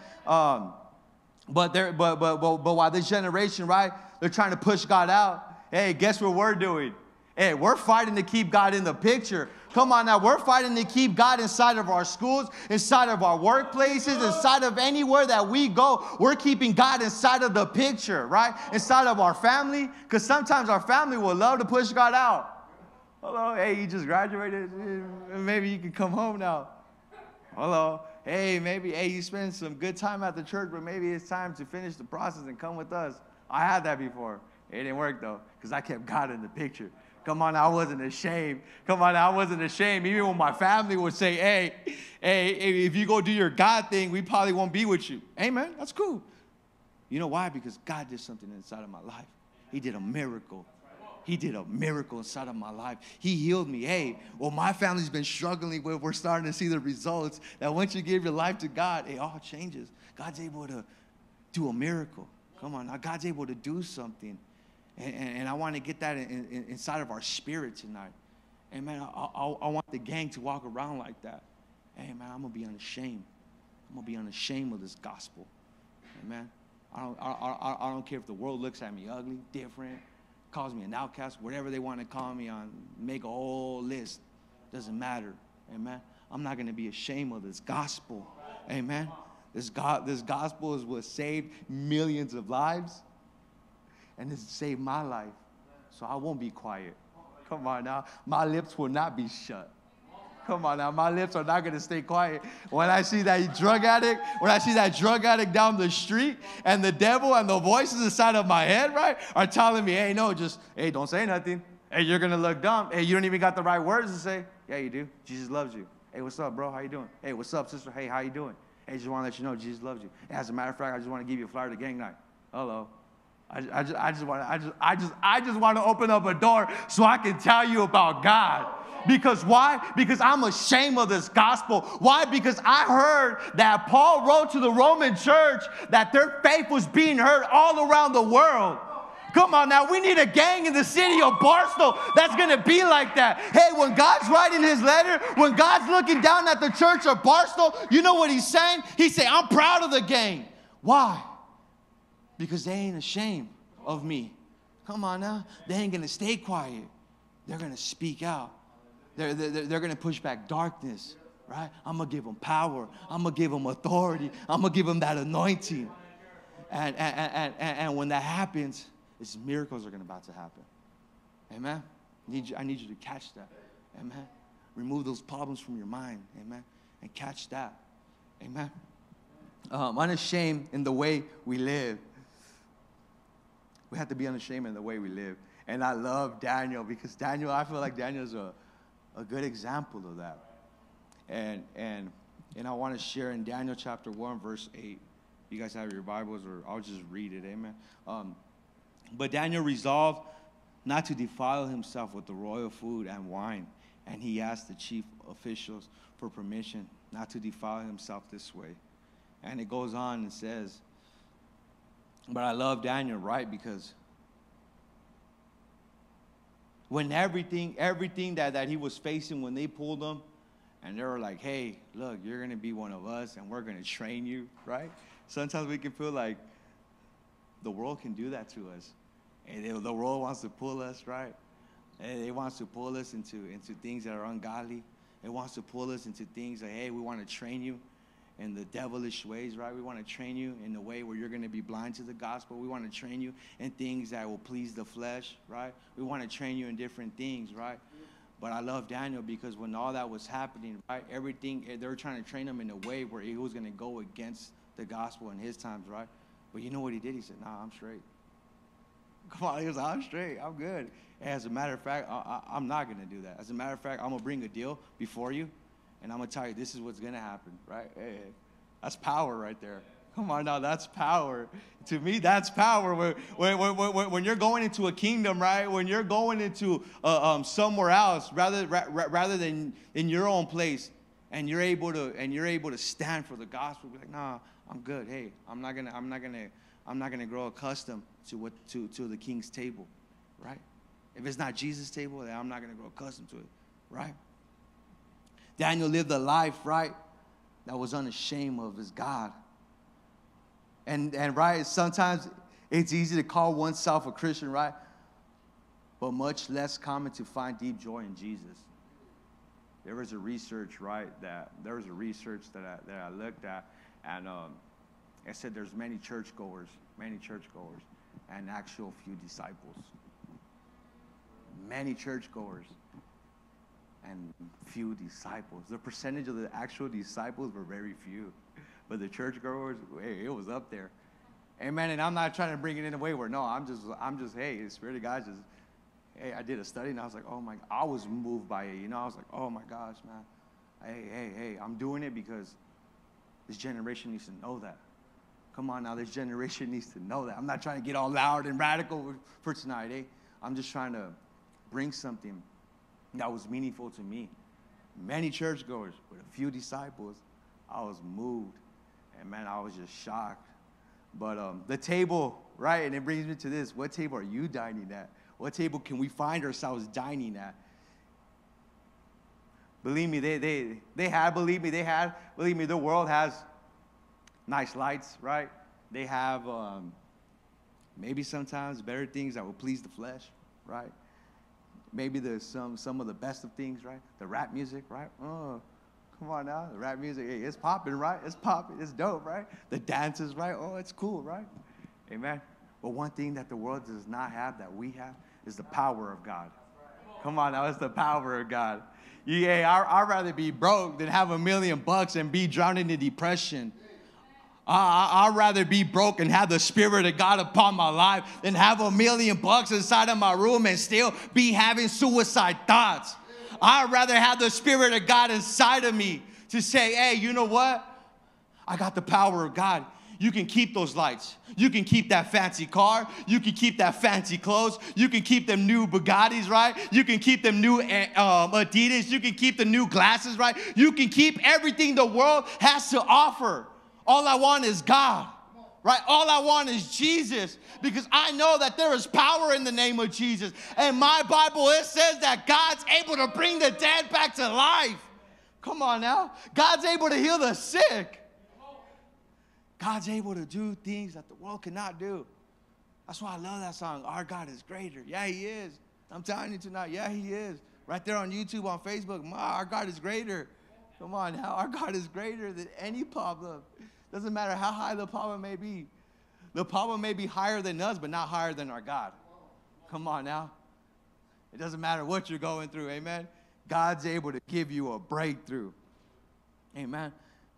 But while this generation, right, they're trying to push God out. Hey, guess what we're doing? Hey, we're fighting to keep God in the picture. Come on now, we're fighting to keep God inside of our schools, inside of our workplaces, inside of anywhere that we go. We're keeping God inside of the picture, right? Inside of our family, because sometimes our family will love to push God out. Hello, hey, you just graduated. Maybe you can come home now. Hello, hey, you spent some good time at the church, but maybe it's time to finish the process and come with us. I had that before. It didn't work though, because I kept God in the picture. Come on, I wasn't ashamed. Come on, I wasn't ashamed. Even when my family would say, hey, if you go do your God thing, we probably won't be with you. Amen, that's cool. You know why? Because God did something inside of my life. He did a miracle. He did a miracle inside of my life. He healed me. Hey, well, my family's been struggling with. We're starting to see the results. That once you give your life to God, it all changes. God's able to do a miracle. Come on, now God's able to do something. And I want to get that inside of our spirit tonight. Amen. I want the gang to walk around like that. Hey, man, I'm going to be unashamed. I'm going to be unashamed of this gospel. Amen. I don't care if the world looks at me ugly, different, calls me an outcast, whatever they want to call me on, make a whole list. Doesn't matter. Amen. I'm not going to be ashamed of this gospel. Amen. This gospel is what saved millions of lives. And it's saved my life. So I won't be quiet. Come on now. My lips will not be shut. Come on now, my lips are not going to stay quiet. When I see that drug addict down the street, and the devil and the voices inside of my head, right, are telling me, hey, no, hey, don't say nothing. Hey, you're going to look dumb. Hey, you don't even got the right words to say. Yeah, you do. Jesus loves you. Hey, what's up, bro? How you doing? Hey, what's up, sister? Hey, how you doing? Hey, just want to let you know Jesus loves you. Hey, as a matter of fact, I just want to give you a flyer to gang night. Hello. I just want to open up a door so I can tell you about God. Because why? Because I'm ashamed of this gospel. Why? Because I heard that Paul wrote to the Roman church that their faith was being heard all around the world. Come on now, we need a gang in the city of Barstow that's going to be like that. Hey, when God's writing his letter, when God's looking down at the church of Barstow, you know what he's saying? He's saying, I'm proud of the gang. Why? Because they ain't ashamed of me. Come on now. They ain't going to stay quiet. They're going to speak out. They're going to push back darkness, right? I'm going to give them power. I'm going to give them authority. I'm going to give them that anointing. And when that happens, it's miracles are about to happen. Amen? I need you to catch that. Amen? Remove those problems from your mind. Amen? And catch that. Amen? Unashamed in the way we live. We have to be unashamed in the way we live. And I love Daniel because I feel like Daniel's a good example of that. And I want to share in Daniel chapter 1, verse 8. You guys have your Bibles, or I'll just read it. Amen. But Daniel resolved not to defile himself with the royal food and wine. And he asked the chief officials for permission not to defile himself this way. And it goes on and says, but I love Daniel, right? Because when everything that he was facing, when they pulled him, and they were like, hey, look, you're going to be one of us, and we're going to train you, right? Sometimes we can feel like the world can do that to us. And the world wants to pull us, right? And it wants to pull us into things that are ungodly. It wants to pull us into things like, hey, we want to train you in the devilish ways, right? We want to train you in the way where you're going to be blind to the gospel. We want to train you in things that will please the flesh, right? We want to train you in different things, right? But I love Daniel because when all that was happening, right, everything, they were trying to train him in a way where he was going to go against the gospel in his times, right? But you know what he did? He said, nah, I'm straight. Come on, he was like, I'm straight, I'm good. As a matter of fact, I'm not going to do that. As a matter of fact, I'm going to bring a deal before you, and I'm going to tell you this is what's going to happen, right? Hey, that's power right there. Come on now, that's power. To me, that's power. When you're going into a kingdom, right? When you're going into somewhere else, rather than in your own place, and you're able to stand for the gospel, be like, nah, I'm good. Hey, I'm not gonna grow accustomed to the king's table, right? If it's not Jesus' table, then I'm not gonna grow accustomed to it, right? Daniel lived a life, right, that was unashamed of his God. And right, sometimes it's easy to call oneself a Christian, right? But much less common to find deep joy in Jesus. There was a research, right, that I looked at, and it said there's many churchgoers, and actual few disciples. Many churchgoers and few disciples. The percentage of the actual disciples were very few. But the churchgoers, hey, it was up there. Amen. And I'm not trying to bring it in a way where, no, I'm just, hey, the Spirit of God just, hey, I did a study and I was like, oh my, I was moved by it. You know, I was like, oh my gosh, man. Hey, I'm doing it because this generation needs to know that. Come on now, this generation needs to know that. I'm not trying to get all loud and radical for tonight, eh? I'm just trying to bring something that was meaningful to me. Many churchgoers with a few disciples. I was moved. And man, I was just shocked. But the table, right, and it brings me to this. What table are you dining at? What table can we find ourselves dining at? Believe me, the world has nice lights, right? They have maybe sometimes better things that will please the flesh, right? Maybe there's some of the best of things, right? The rap music, right? Oh, come on now, the rap music, hey, it's popping, right? It's popping, it's dope, right? The dances, right? Oh, it's cool, right? Amen. But one thing that the world does not have that we have is the power of God. Come on, now it's the power of God. Yeah, I'd rather be broke than have $1 million and be drowning in depression. I'd rather be broke and have the Spirit of God upon my life than have $1 million inside of my room and still be having suicide thoughts. I'd rather have the Spirit of God inside of me to say, hey, you know what? I got the power of God. You can keep those lights. You can keep that fancy car. You can keep that fancy clothes. You can keep them new Bugattis, right? You can keep them new Adidas. You can keep the new glasses, right? You can keep everything the world has to offer. All I want is God, right? All I want is Jesus, because I know that there is power in the name of Jesus. And my Bible, it says that God's able to bring the dead back to life. Come on now. God's able to heal the sick. God's able to do things that the world cannot do. That's why I love that song, Our God is Greater. Yeah, He is. I'm telling you tonight, yeah, He is. Right there on YouTube, on Facebook, our God is greater. Come on now, our God is greater than any problem. Doesn't matter how high the problem may be. The problem may be higher than us, but not higher than our God. Come on now. It doesn't matter what you're going through, amen? God's able to give you a breakthrough. Amen.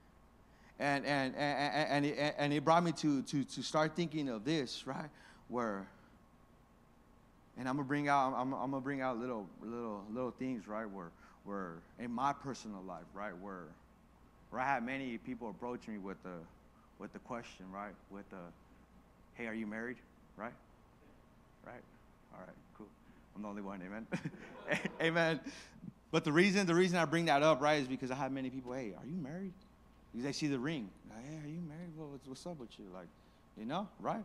And it brought me to start thinking of this, right? Where, and I'm gonna bring out little things, right? Where in my personal life, right? Where I had many people approach me with the question, right? With the, hey, are you married? Right? Right? All right, cool. I'm the only one, amen. Amen. But the reason I bring that up, right, is because I have many people, hey, are you married? Because they see the ring. Like, hey, are you married? Well, what's up with you? Like, you know, right?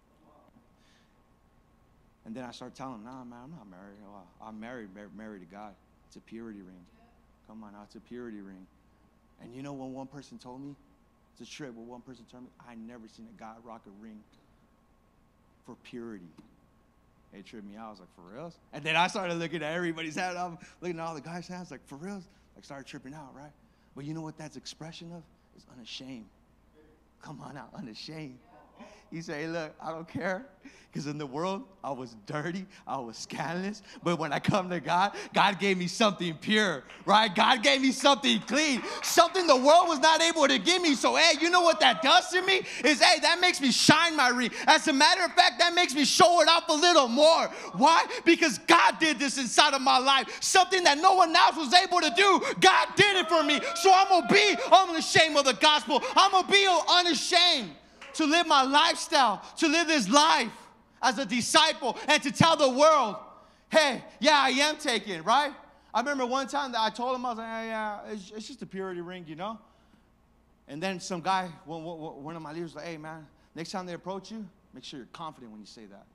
And then I start telling them, nah, man, I'm not married. Well, I'm married to God. It's a purity ring. Come on now, it's a purity ring. And you know when one person told me, it's a trip where one person told me, I never seen a guy rock a ring for purity. It tripped me out. I was like, for reals? And then I started looking at everybody's hand. I'm looking at all the guys' hands, like, for reals? Like, started tripping out, right? But you know what that's expression of? It's unashamed. Come on out, unashamed. You say, hey, look, I don't care. Because in the world, I was dirty. I was scandalous. But when I come to God, God gave me something pure, right? God gave me something clean, something the world was not able to give me. So, hey, you know what that does to me? Is, hey, that makes me shine my ring. As a matter of fact, that makes me show it off a little more. Why? Because God did this inside of my life. Something that no one else was able to do. God did it for me. So I'm going to be unashamed of the gospel. I'm going to be unashamed to live my lifestyle, to live this life as a disciple, and to tell the world, hey, yeah, I am taken, right? I remember one time that I told him, I was like, hey, yeah, it's just a purity ring, you know? And then some guy, one of my leaders was like, hey, man, next time they approach you, make sure you're confident when you say that.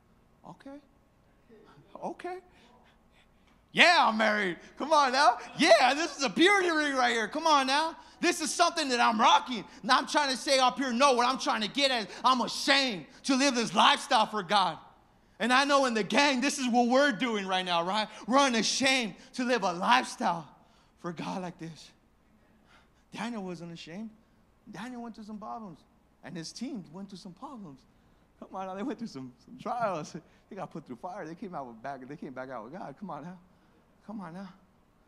Okay. Yeah, I'm married. Come on now. Yeah, this is a purity ring right here. Come on now. This is something that I'm rocking. Now I'm trying to say up here, no, what I'm trying to get at is I'm ashamed to live this lifestyle for God. And I know in the gang, this is what we're doing right now, right? We're unashamed to live a lifestyle for God like this. Daniel wasn't ashamed. Daniel went through some problems. And his team went through some problems. Come on now, they went through some trials. They got put through fire. They came back out with God. Come on now. Come on now.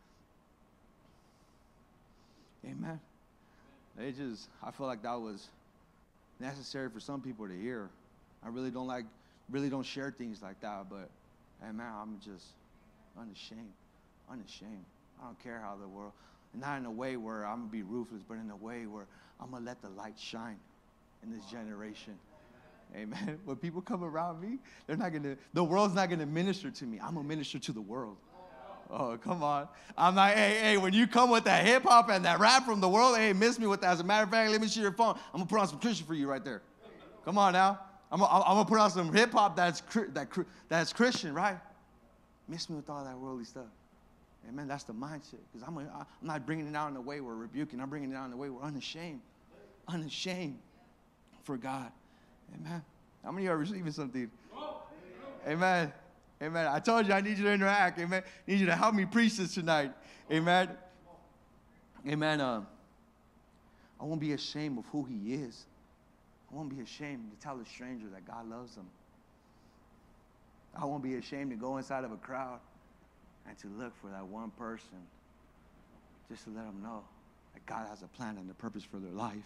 Amen. I feel like that was necessary for some people to hear. I really don't share things like that, but, hey man, I'm just unashamed. I don't care how the world, not in a way where I'm gonna be ruthless, but in a way where I'm gonna let the light shine in this generation. Amen. When people come around me, the world's not gonna minister to me. I'm gonna minister to the world. Oh, come on. I'm like, hey, when you come with that hip hop and that rap from the world, hey, miss me with that. As a matter of fact, let me see your phone. I'm going to put on some Christian for you right there. Come on now. I'm going to put on some hip hop that's Christian, right? Miss me with all that worldly stuff. Amen. That's the mindset. Because I'm not bringing it out in a way we're rebuking. I'm bringing it out in a way we're unashamed. Unashamed for God. Amen. How many of you are receiving something? Amen. Amen. I told you I need you to interact. Amen. I need you to help me preach this tonight. Amen. Amen. I won't be ashamed of who He is. I won't be ashamed to tell a stranger that God loves them. I won't be ashamed to go inside of a crowd and to look for that one person just to let them know that God has a plan and a purpose for their life.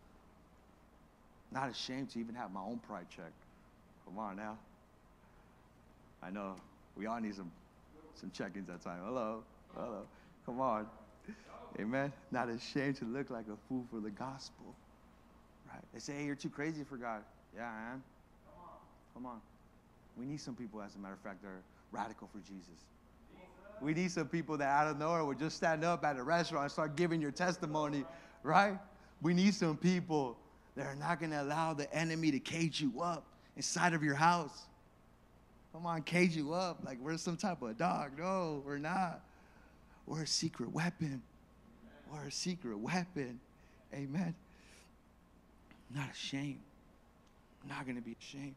Not ashamed to even have my own pride checked. Come on now. I know we all need some check-ins at times. Hello. Come on. Amen. Not ashamed to look like a fool for the gospel. Right? They say, hey, you're too crazy for God. Yeah, I am. Come on. We need some people, as a matter of fact, that are radical for Jesus. We need some people that out of nowhere would just stand up at a restaurant and start giving your testimony, right? We need some people that are not going to allow the enemy to cage you up inside of your house. Come on, cage you up like we're some type of dog. No, we're not. We're a secret weapon. We're a secret weapon. Amen. Not ashamed. Not going to be ashamed.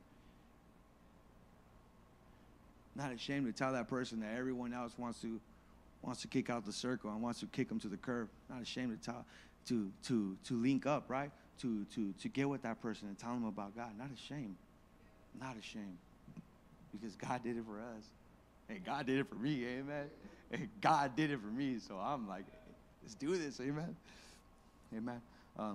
Not ashamed to tell that person that everyone else wants to kick out the circle and wants to kick them to the curb. Not ashamed to tell, to link up, right? To get with that person and tell them about God. Not ashamed. Not ashamed. Because God did it for us. And God did it for me, amen. And God did it for me, so I'm like, let's do this, amen. Amen.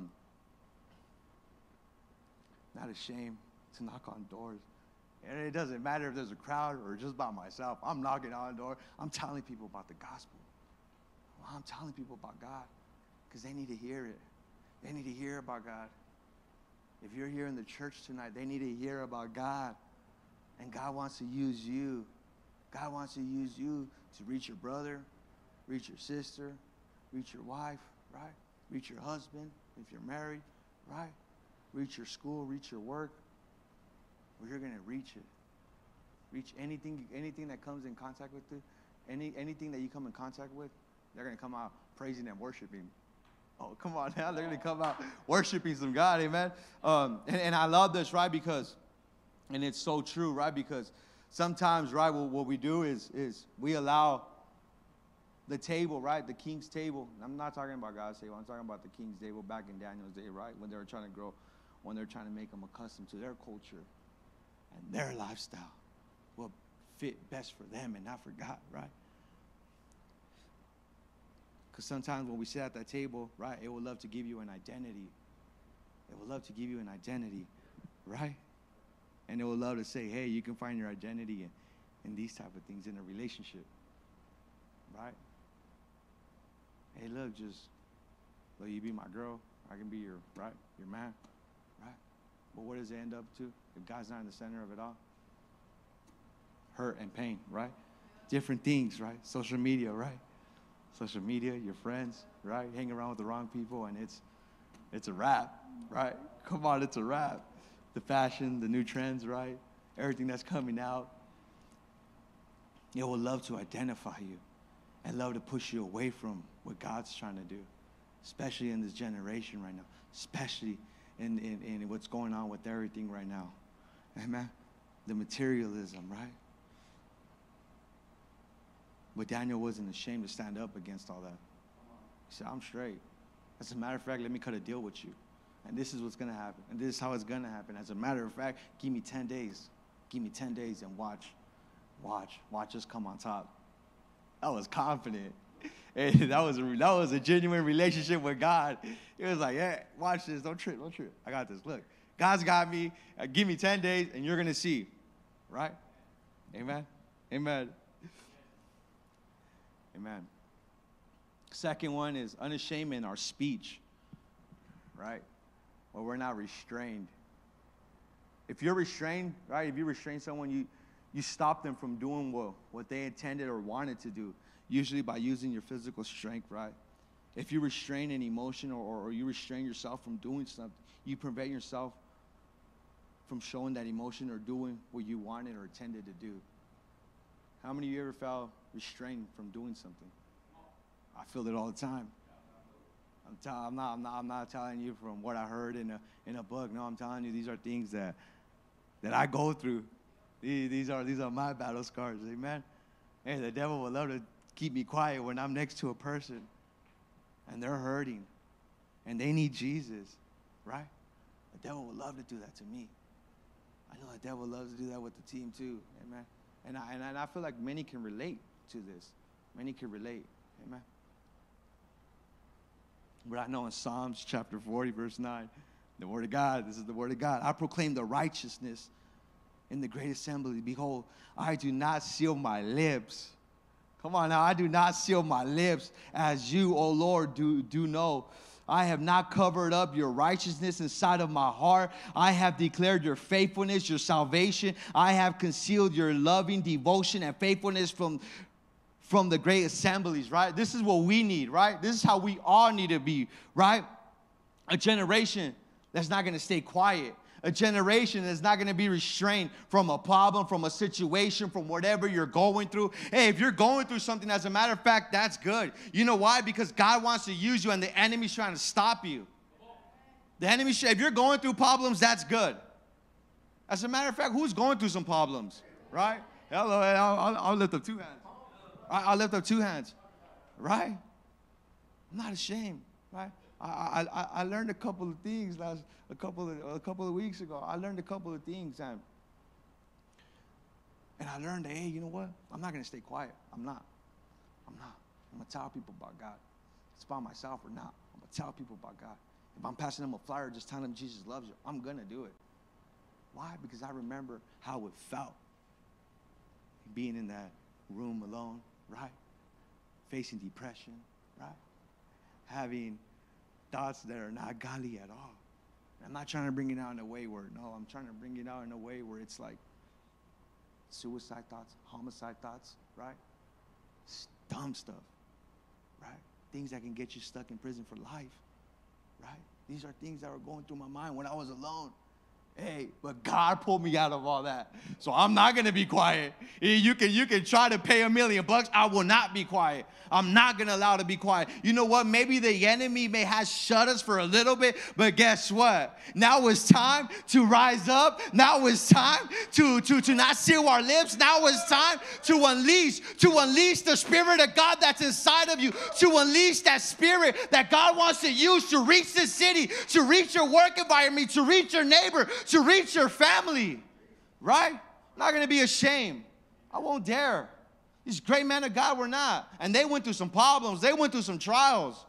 Not ashamed to knock on doors. And it doesn't matter if there's a crowd or just by myself. I'm knocking on the door. I'm telling people about the gospel. I'm telling people about God because they need to hear it. They need to hear about God. If you're here in the church tonight, they need to hear about God. And God wants to use you. God wants to use you to reach your brother, reach your sister, reach your wife, right? Reach your husband if you're married, right? Reach your school, reach your work. Well, you're going to reach it. Reach anything that comes in contact with you. Anything that you come in contact with, they're going to come out praising and worshiping. Oh, come on now. They're going to come out worshiping some God, amen? And I love this, right? Because, and it's so true, right? Because sometimes, right, what we do is we allow the table, right? The king's table. I'm not talking about God's table. I'm talking about the king's table back in Daniel's day, right? When they were trying to grow, when they're trying to make them accustomed to their culture and their lifestyle, what fit best for them and not for God, right? Because sometimes when we sit at that table, right, it will love to give you an identity. It will love to give you an identity, right? And it will love to say, hey, you can find your identity in these type of things in a relationship, right? Hey, look, you be my girl, I can be your man, right? But what does it end up to if God's not in the center of it all? Hurt and pain, right? Different things, right? Social media, right? Social media, your friends, right? Hang around with the wrong people, and it's a wrap, right? Come on, it's a wrap. The fashion, the new trends, right? Everything that's coming out. It will love to identify you and love to push you away from what God's trying to do, especially in this generation right now, especially in what's going on with everything right now. Amen? The materialism, right? But Daniel wasn't ashamed to stand up against all that. He said, I'm straight. As a matter of fact, let me cut a deal with you. And this is what's going to happen. And this is how it's going to happen. As a matter of fact, give me 10 days. Give me 10 days and watch us come on top. I was confident. And that was a genuine relationship with God. It was like, hey, watch this. Don't trip. I got this. Look, God's got me. Give me 10 days and you're going to see. Right? Amen? Amen. Amen. Second one is unashamed in our speech. Right? Well, we're not restrained. If you're restrained, right? If you restrain someone, you stop them from doing what they intended or wanted to do, usually by using your physical strength, right? If you restrain an emotion or you restrain yourself from doing something, you prevent yourself from showing that emotion or doing what you wanted or intended to do. How many of you ever felt restrained from doing something? I feel it all the time. I'm not telling you from what I heard in a book. No, I'm telling you these are things that I go through. These are my battle scars. Amen. Hey, the devil would love to keep me quiet when I'm next to a person and they're hurting and they need Jesus, right? The devil would love to do that to me. I know the devil loves to do that with the team too. Amen. And I feel like many can relate. to this. Many can relate. Amen. But I know in Psalms chapter 40, verse 9, the word of God, this is the word of God. I proclaim the righteousness in the great assembly. Behold, I do not seal my lips. Come on now, I do not seal my lips as you, O Lord, do know. I have not covered up your righteousness inside of my heart. I have declared your faithfulness, your salvation. I have concealed your loving devotion and faithfulness from the great assemblies, right? This is what we need, right? This is how we all need to be, right? A generation that's not going to stay quiet. A generation that's not going to be restrained from a problem, from a situation, from whatever you're going through. Hey, if you're going through something, as a matter of fact, that's good. You know why? Because God wants to use you and the enemy's trying to stop you. The enemy, if you're going through problems, that's good. As a matter of fact, who's going through some problems, right? Hello, I'll lift up 2 hands. I'll lift up 2 hands, right? I'm not ashamed, right? I learned a couple of things a couple of weeks ago. I learned a couple of things, and I learned that, hey, you know what? I'm not going to stay quiet. I'm not. I'm going to tell people about God. It's about myself or not. I'm going to tell people about God. If I'm passing them a flyer just telling them Jesus loves you, I'm going to do it. Why? Because I remember how it felt being in that room alone, right? Facing depression, right? Having thoughts that are not godly at all. I'm not trying to bring it out in a way where, no, I'm trying to bring it out in a way where it's like suicide thoughts, homicide thoughts, right? Dumb stuff, right? Things that can get you stuck in prison for life, right? These are things that were going through my mind when I was alone. Hey, but God pulled me out of all that. So I'm not going to be quiet. You can try to pay $1 million. I will not be quiet. I'm not going to allow to be quiet. You know what? Maybe the enemy may have shut us for a little bit, but guess what? Now it's time to rise up. Now it's time to not seal our lips. Now it's time to unleash the Spirit of God that's inside of you, to unleash that Spirit that God wants to use to reach this city, to reach your work environment, to reach your neighbor, to reach your family, right? I'm not going to be ashamed. I won't dare. These great men of God were not. And they went through some problems. They went through some trials,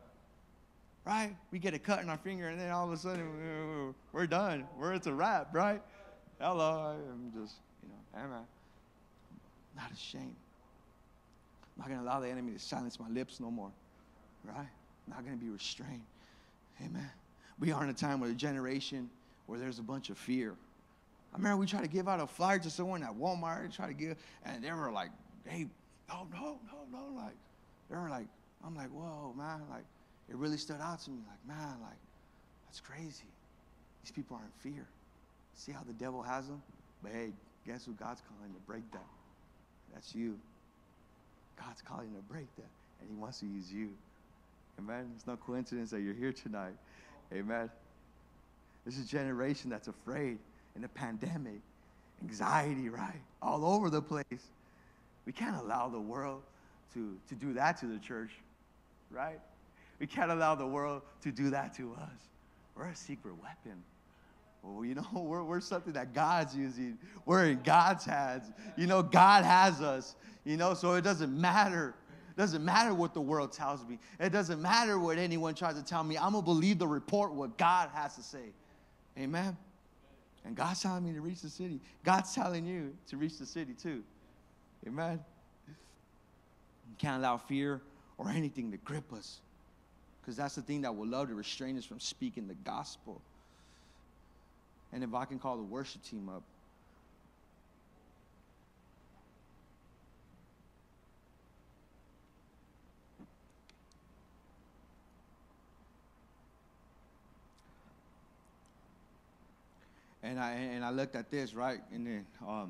right? We get a cut in our finger, and then all of a sudden, we're done. It's a wrap, right? Hello, I'm just, amen. I'm not ashamed. I'm not going to allow the enemy to silence my lips no more, right? I'm not going to be restrained. Amen. We are in a time where a generation where there's a bunch of fear. I remember we tried to give out a flyer to someone at Walmart, and they were like, hey, no, like, they were like, I'm like, whoa, man, like, it really stood out to me, like, man, like, that's crazy. These people are in fear. See how the devil has them? But hey, guess who God's calling to break that? That's you. God's calling to break that, and he wants to use you. Amen? It's no coincidence that you're here tonight. Amen? This is a generation that's afraid in a pandemic, anxiety, right? All over the place. We can't allow the world to do that to the church, right? We can't allow the world to do that to us. We're a secret weapon. Well, we're something that God's using. We're in God's hands. God has us. So it doesn't matter. It doesn't matter what the world tells me. It doesn't matter what anyone tries to tell me. I'm going to believe the report, what God has to say. Amen? And God's telling me to reach the city. God's telling you to reach the city too. Amen? You can't allow fear or anything to grip us, because that's the thing that will love to restrain us from speaking the gospel. And if I can call the worship team up. And I looked at this, right? And then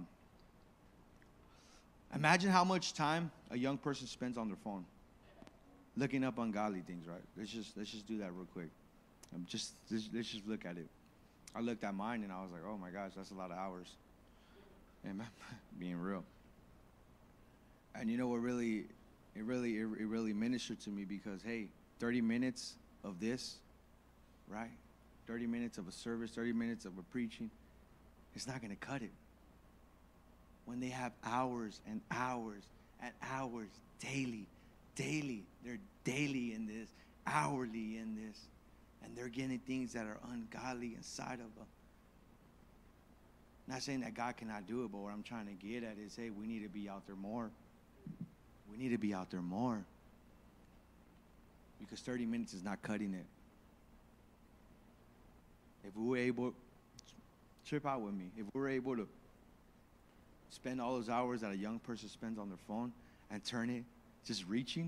imagine how much time a young person spends on their phone looking up ungodly things, right? Let's just do that real quick. Let's just look at it. I looked at mine and I was like, oh my gosh, that's a lot of hours. Amen. Being real. And you know what it really ministered to me, because hey, 30 minutes of this, right? 30 minutes of a service, 30 minutes of a preaching, it's not going to cut it. When they have hours and hours and hours daily. They're daily in this, hourly in this. And they're getting things that are ungodly inside of them. Not saying that God cannot do it, but what I'm trying to get at is, hey, we need to be out there more. We need to be out there more. Because 30 minutes is not cutting it. If we were able, trip out with me, if we were able to spend all those hours that a young person spends on their phone and turn it, just reaching.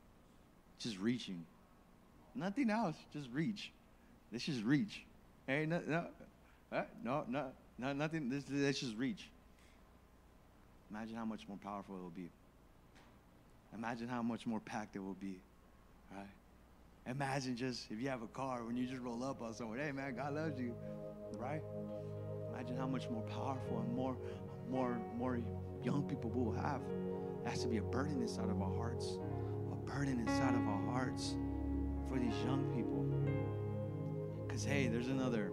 Nothing else, just reach. Let's just reach. Hey, no, nothing, let's just reach. Imagine how much more powerful it will be. Imagine how much more packed it will be, right? Imagine just, if you have a car, when you just roll up on someone, hey man, God loves you, right? Imagine how much more powerful and more young people will have. It has to be a burden inside of our hearts. A burden inside of our hearts for these young people. Because hey, there's another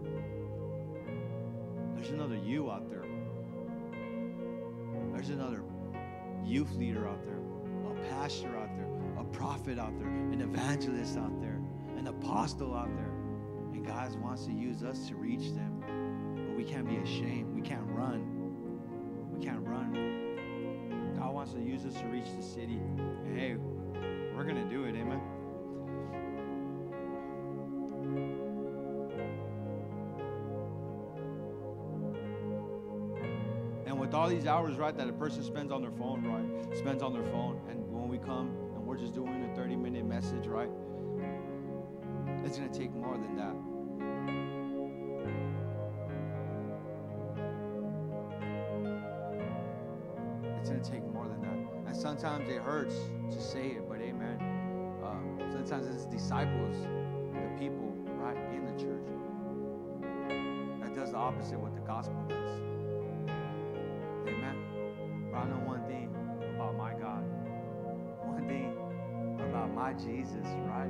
you out there. There's another youth leader out there, a pastor out there, a prophet out there, an evangelist out there, an apostle out there. And God wants to use us to reach them. But we can't be ashamed. We can't run. We can't run. God wants to use us to reach the city. And hey, we're going to do it, amen? And with all these hours, right, that a person spends on their phone, right, and when we come and we're just doing a 30-minute message, right, it's going to take more than that. It's going to take more than that. And sometimes it hurts to say it, but amen. Sometimes it's disciples, the people, right, in the church, that does the opposite of what the gospel does. Amen. But I know one thing about my God. One thing about my Jesus, right?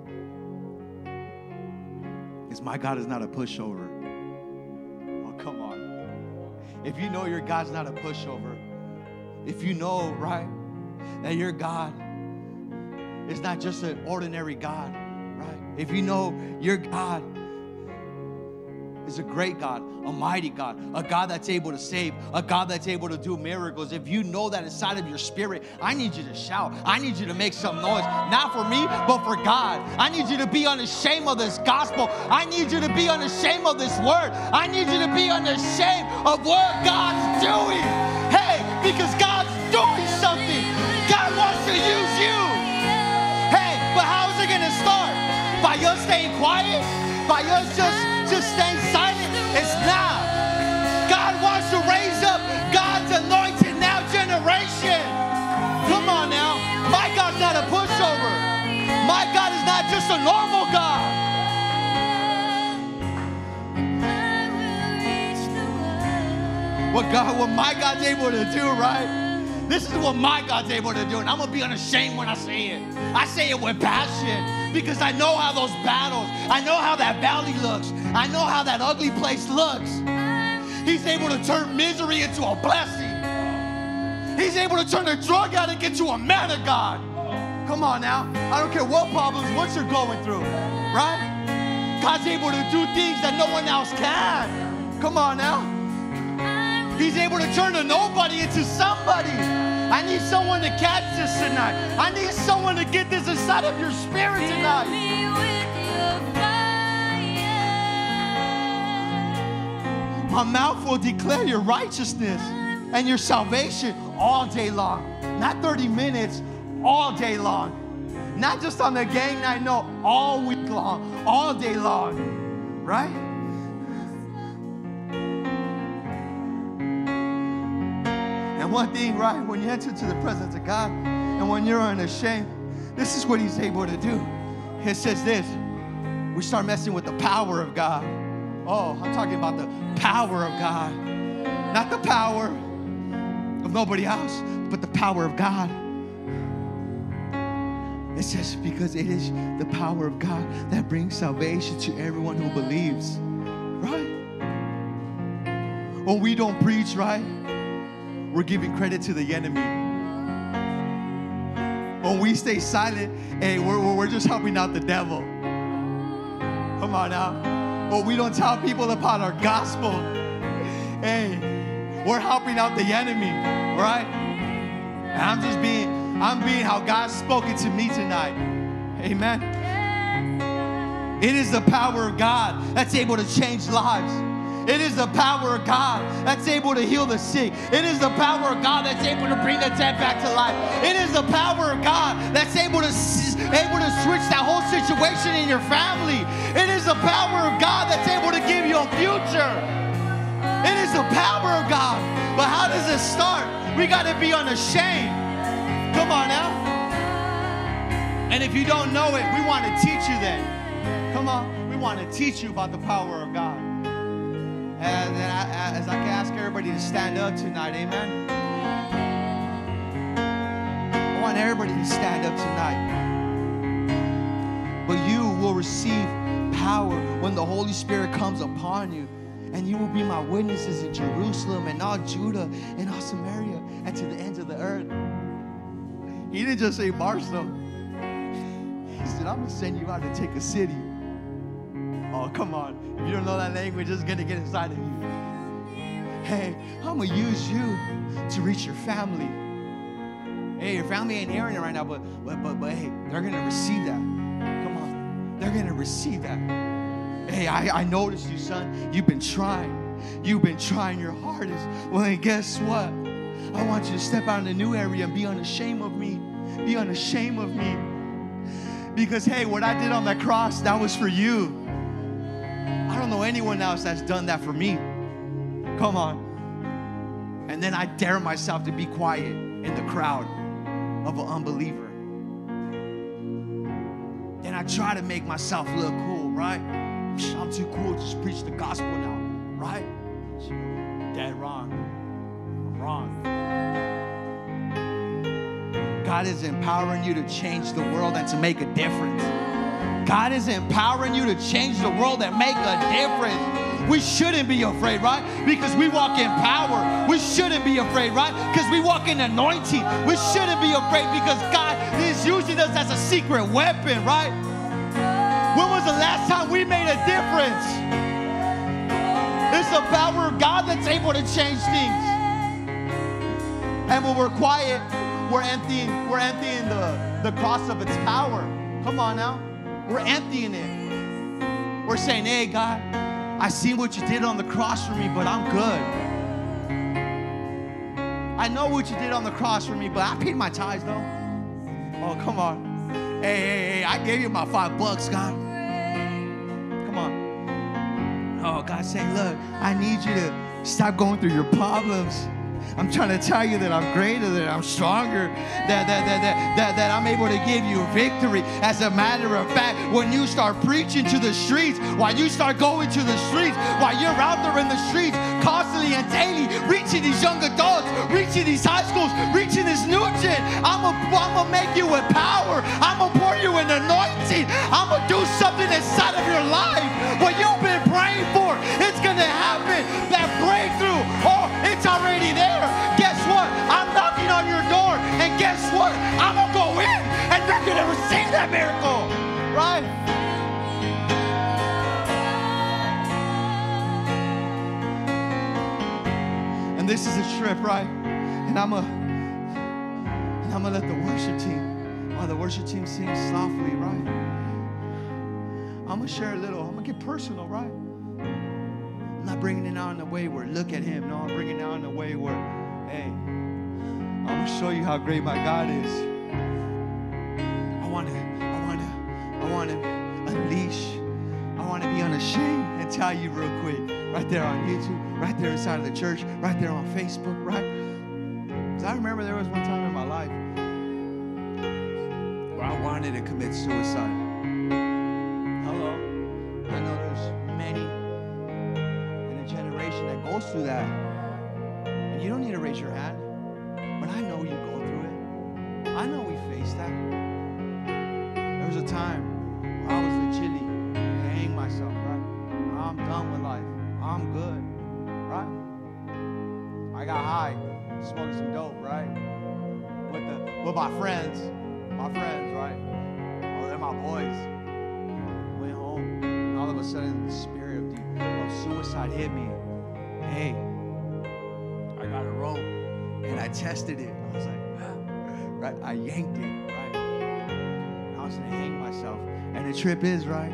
Is my God is not a pushover. Oh, come on. If you know your God's not a pushover, if you know, right, that your God is not just an ordinary God, right? If you know your God is a great God, a mighty God, a God that's able to save, a God that's able to do miracles. If you know that inside of your spirit, I need you to shout. I need you to make some noise. Not for me, but for God. I need you to be unashamed of this gospel. I need you to be unashamed of this word. I need you to be unashamed of what God's doing. Hey, because God's doing something. God wants to use you. Hey, but how is it going to start? By us staying quiet? By us just staying silent? It's not. God wants to raise up God's anointed now generation. Come on now. My God's not a pushover. My God is not just a normal God. What my God's able to do, right? This is what my God's able to do. And I'm going to be unashamed when I say it. I say it with passion because I know how those battles, I know how that valley looks. I know how that ugly place looks. He's able to turn misery into a blessing. He's able to turn a drug addict into a man of God. Come on now. I don't care what problems, what you're going through, right? God's able to do things that no one else can. Come on now. He's able to turn a nobody into somebody. I need someone to catch this tonight. I need someone to get this inside of your spirit tonight. My mouth will declare your righteousness and your salvation all day long. Not 30 minutes, all day long. Not just on the gang night, no, all week long, all day long. Right? And one thing, right, when you enter to the presence of God and when you're unashamed, this is what He's able to do. It says this, we start messing with the power of God. Oh, I'm talking about the power of God. Not the power of nobody else, but the power of God. It says, because it is the power of God that brings salvation to everyone who believes. Right? When we don't preach, right, we're giving credit to the enemy. When we stay silent, hey, we're just helping out the devil. Come on now. When we don't tell people about our gospel, hey, we're helping out the enemy, right? And I'm being how God's spoken to me tonight. Amen. It is the power of God that's able to change lives. It is the power of God that's able to heal the sick. It is the power of God that's able to bring the dead back to life. It is the power of God that's able to switch that whole situation in your family. It is the power of God that's able to give you a future. It is the power of God. But how does it start? We got to be unashamed. Come on now. And if you don't know it, we want to teach you then. Come on. We want to teach you about the power of God. And as I can ask everybody to stand up tonight, amen. I want everybody to stand up tonight. But you will receive power when the Holy Spirit comes upon you. And you will be my witnesses in Jerusalem and all Judah and all Samaria and to the ends of the earth. He didn't just say Barstow. He said, I'm going to send you out to take a city. Oh, come on. If you don't know that language, it's going to get inside of you. Hey, I'm going to use you to reach your family. Hey, your family ain't hearing it right now, but hey, they're going to receive that. Come on. They're going to receive that. Hey, I noticed you, son. You've been trying. You've been trying your hardest. Well, and guess what? I want you to step out in a new area and be unashamed of me. Be unashamed of me. Because, hey, what I did on that cross, that was for you. I don't know anyone else that's done that for me. Come on. And then I dare myself to be quiet in the crowd of an unbeliever. Then I try to make myself look cool, right? I'm too cool to just preach the gospel now, right? Dead wrong. I'm wrong. God is empowering you to change the world and to make a difference. God is empowering you to change the world and make a difference. We shouldn't be afraid, right? Because we walk in power. We shouldn't be afraid, right? Because we walk in anointing. We shouldn't be afraid because God is using us as a secret weapon, right? When was the last time we made a difference? It's the power of God that's able to change things. And when we're quiet, we're emptying the cross of its power. Come on now. We're emptying it. We're saying, hey, God, I see what you did on the cross for me, but I'm good. I know what you did on the cross for me, but I paid my tithes, though. Oh, come on. Hey, I gave you my $5, God. Come on. Oh, God's saying, look, I need you to stop going through your problems. I'm trying to tell you that I'm greater, that I'm stronger, that I'm able to give you victory. As a matter of fact, when you start preaching to the streets, while you start going to the streets, while you're out there in the streets constantly and daily, reaching these young adults, reaching these high schools, reaching this new gen, I'm gonna make you with power. I'm gonna pour you an anointing. I'm gonna do something inside of your life. What you've been praying for, it's gonna happen. That breakthrough, oh, it's already there. Guess what? I'm knocking on your door, and guess what? I'm gonna go in, and you're gonna receive that miracle, right? And this is a trip, right? And I'm gonna let the worship team, while the worship team sings softly, right? I'm gonna share a little. I'm gonna get personal, right? I'm not bringing it out in a way where look at him. No, I'm bringing it out in a way where, hey, I'm gonna show you how great my God is. I want to unleash. I want to be unashamed and tell you real quick, right there on YouTube, right there inside of the church, right there on Facebook, right? Because I remember there was one time in my life where I wanted to commit suicide. Hello? I know there's many in a generation that goes through that. And you don't need to raise your hand. But I know you go through it. I know we face that. There was a time where I was legitimately hanging myself, right? I'm done with life. I'm good, right? I got high, smoking some dope, right? With my friends. my friends, right? Oh, they're my boys. Went home, and all of a sudden the spirit of suicide hit me. Hey, I got a rope, and I tested it. I was like, right? I yanked it, right? And I was gonna hang myself. And the trip is, right?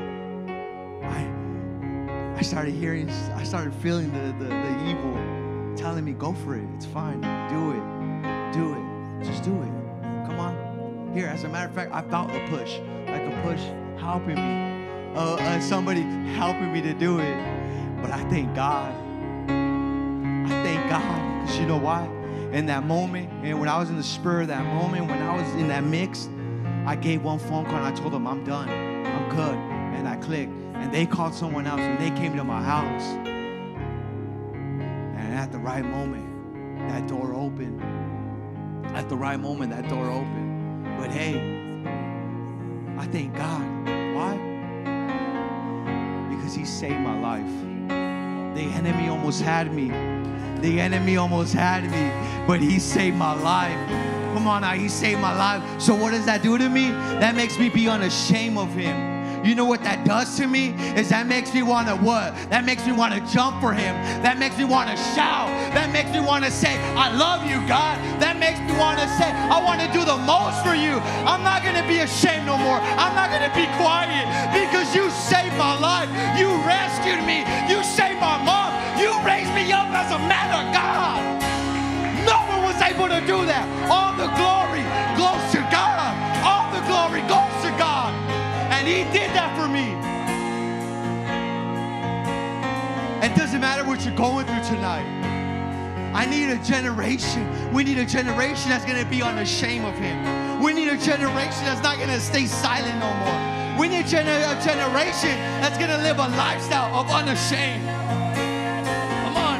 I started feeling the evil telling me, go for it. It's fine. Do it. Just do it. Come on. Here, as a matter of fact, I felt a push, like a push helping me. Somebody helping me to do it. But I thank God. Because you know why? In that moment, and when I was in the spur of that moment, when I was in that mix, I gave one phone call and I told them, I'm done. I'm good. And I clicked. And they called someone else and they came to my house. And at the right moment, that door opened. But hey, I thank God. Why? Because he saved my life. The enemy almost had me. But he saved my life. Come on now, he saved my life. So what does that do to me? That makes me be unashamed of him. You know what that does to me? Is that makes me want to what? That makes me want to jump for him. That makes me want to shout. That makes me want to say, I love you, God. That makes me want to say, I want to do the most for you. I'm not going to be ashamed no more. I'm not going to be quiet because you saved my life. You rescued me. You saved my mom. You raised me up as a man of God. No one was able to do that. All the glory goes to God. All the glory goes to God. And he did that for me. It doesn't matter what you're going through tonight. I need a generation. We need a generation that's going to be unashamed of him. We need a generation that's not going to stay silent no more. We need a generation that's going to live a lifestyle of unashamed. Come on.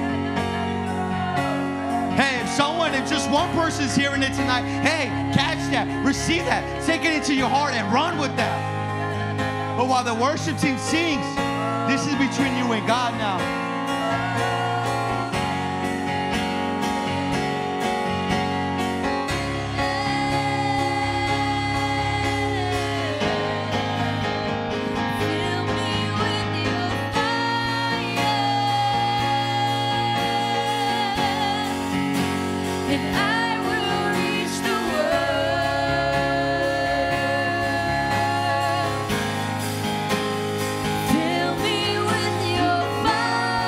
Hey, if just one person's hearing it tonight, hey, catch that, receive that, take it into your heart and run with that. But while the worship team sings, this is between you and God now. Fill me with your fire.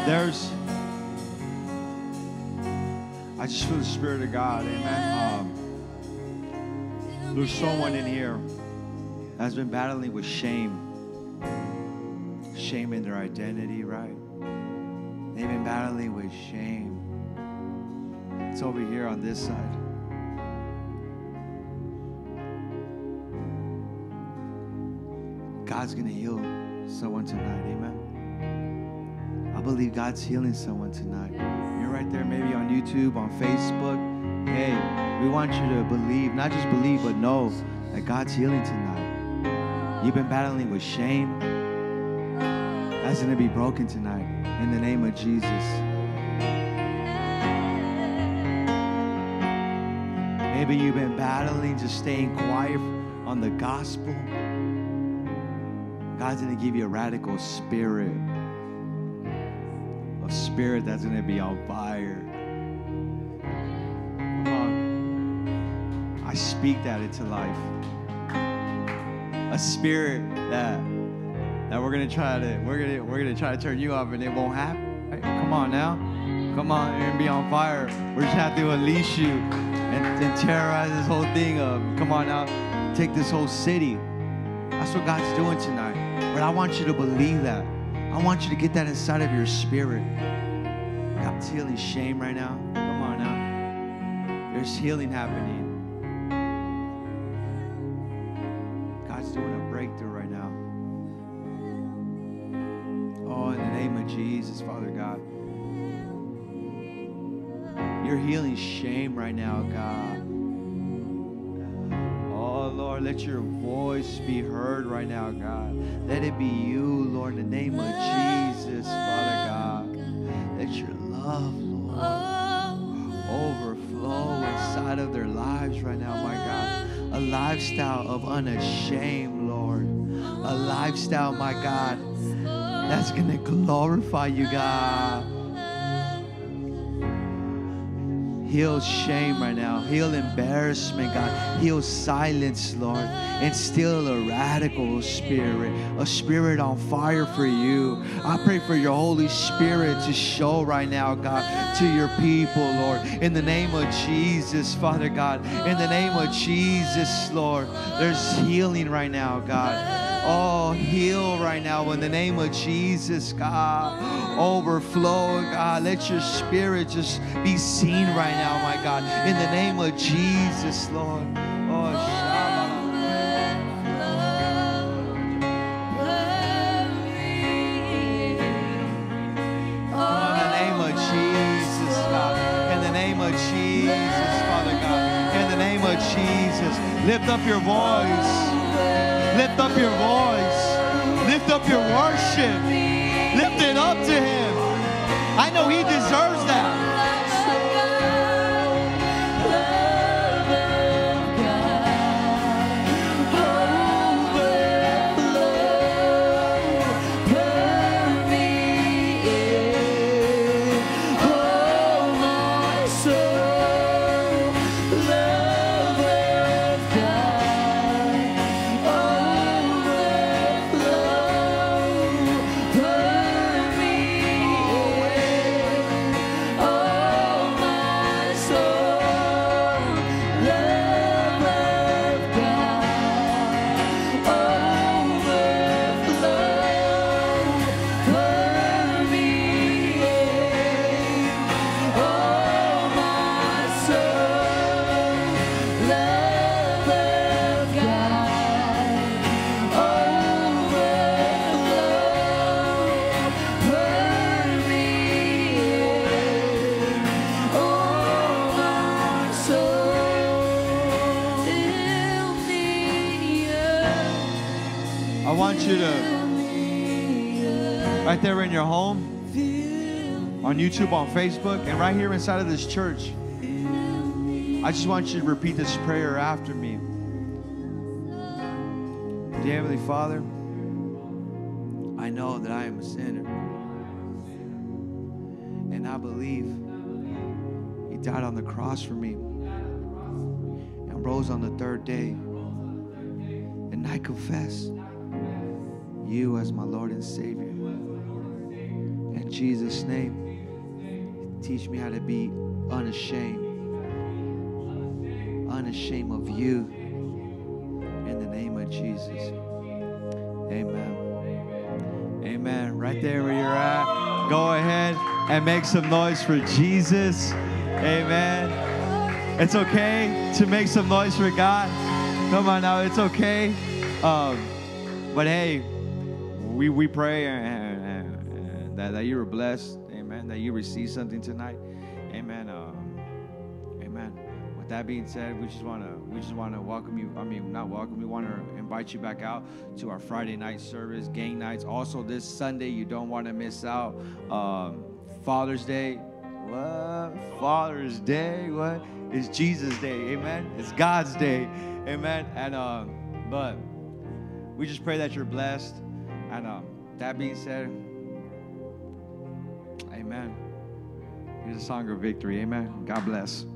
I just feel the Spirit of God, amen. There's someone in here that's been battling with shame. Shame in their identity, right? They've been battling with shame. It's over here on this side. God's going to heal someone tonight, amen. I believe God's healing someone tonight. You're right there, maybe on YouTube, on Facebook. Hey, we want you to believe, not just believe, but know that God's healing tonight. You've been battling with shame. That's going to be broken tonight in the name of Jesus. Maybe you've been battling, just staying quiet on the gospel. God's going to give you a radical spirit. A spirit that's going to be on fire. Come on. I speak that into life. A spirit that we're gonna try to turn you off, and it won't happen. Right? Come on now. Come on, you're gonna be on fire. We're just have to unleash you and terrorize this whole thing up. Come on now. Take this whole city. That's what God's doing tonight. But I want you to believe that. I want you to get that inside of your spirit. God's healing shame right now. Come on now. There's healing happening. God's doing a breakthrough right now. Oh, in the name of Jesus, Father God. You're healing shame right now, God. Oh, Lord, let your voice be heard right now, God. Let it be you, Lord, in the name of Jesus, Father God. Let your love, Lord, overflow inside of their lives right now, my God. A lifestyle of unashamed, Lord. A lifestyle, my God, that's going to glorify you, God. Heal shame right now. Heal embarrassment, God. Heal silence, Lord. Instill a radical spirit, a spirit on fire for you. I pray for your Holy Spirit to show right now, God, to your people, Lord. In the name of Jesus, Father God. In the name of Jesus, Lord. There's healing right now, God. Oh, heal right now in the name of Jesus, God. Overflow, God. Let your spirit just be seen right now, my God. In the name of Jesus, Lord. Oh, Shabbat. Oh, in the name of Jesus, God. In the name of Jesus, Father God. In the name of Jesus. Lift up your voice. Lift up your voice. Lift up your worship. Lift it up to Him. I know He deserves that. I want you to, right there in your home, on YouTube, on Facebook, and right here inside of this church, I just want you to repeat this prayer after me. Dear Heavenly Father, I know that I am a sinner, and I believe He died on the cross for me and rose on the third day, and I confess You as my Lord and Savior. In Jesus' name. Teach me how to be unashamed. Unashamed of you. In the name of Jesus. Amen. Amen. Right there where you're at, go ahead and make some noise for Jesus. Amen. It's okay to make some noise for God. Come on now, it's okay. But hey, we pray and that you were blessed. Amen. That you received something tonight. Amen. Amen. With that being said, we just want to welcome you. I mean, not welcome. We want to invite you back out to our Friday night service, gang nights. Also, this Sunday, you don't want to miss out. Father's Day. What? Father's Day. What? It's Jesus' Day. Amen. It's God's day. Amen. And but we just pray that you're blessed. And that being said, amen. Here's a song of victory. Amen. God bless.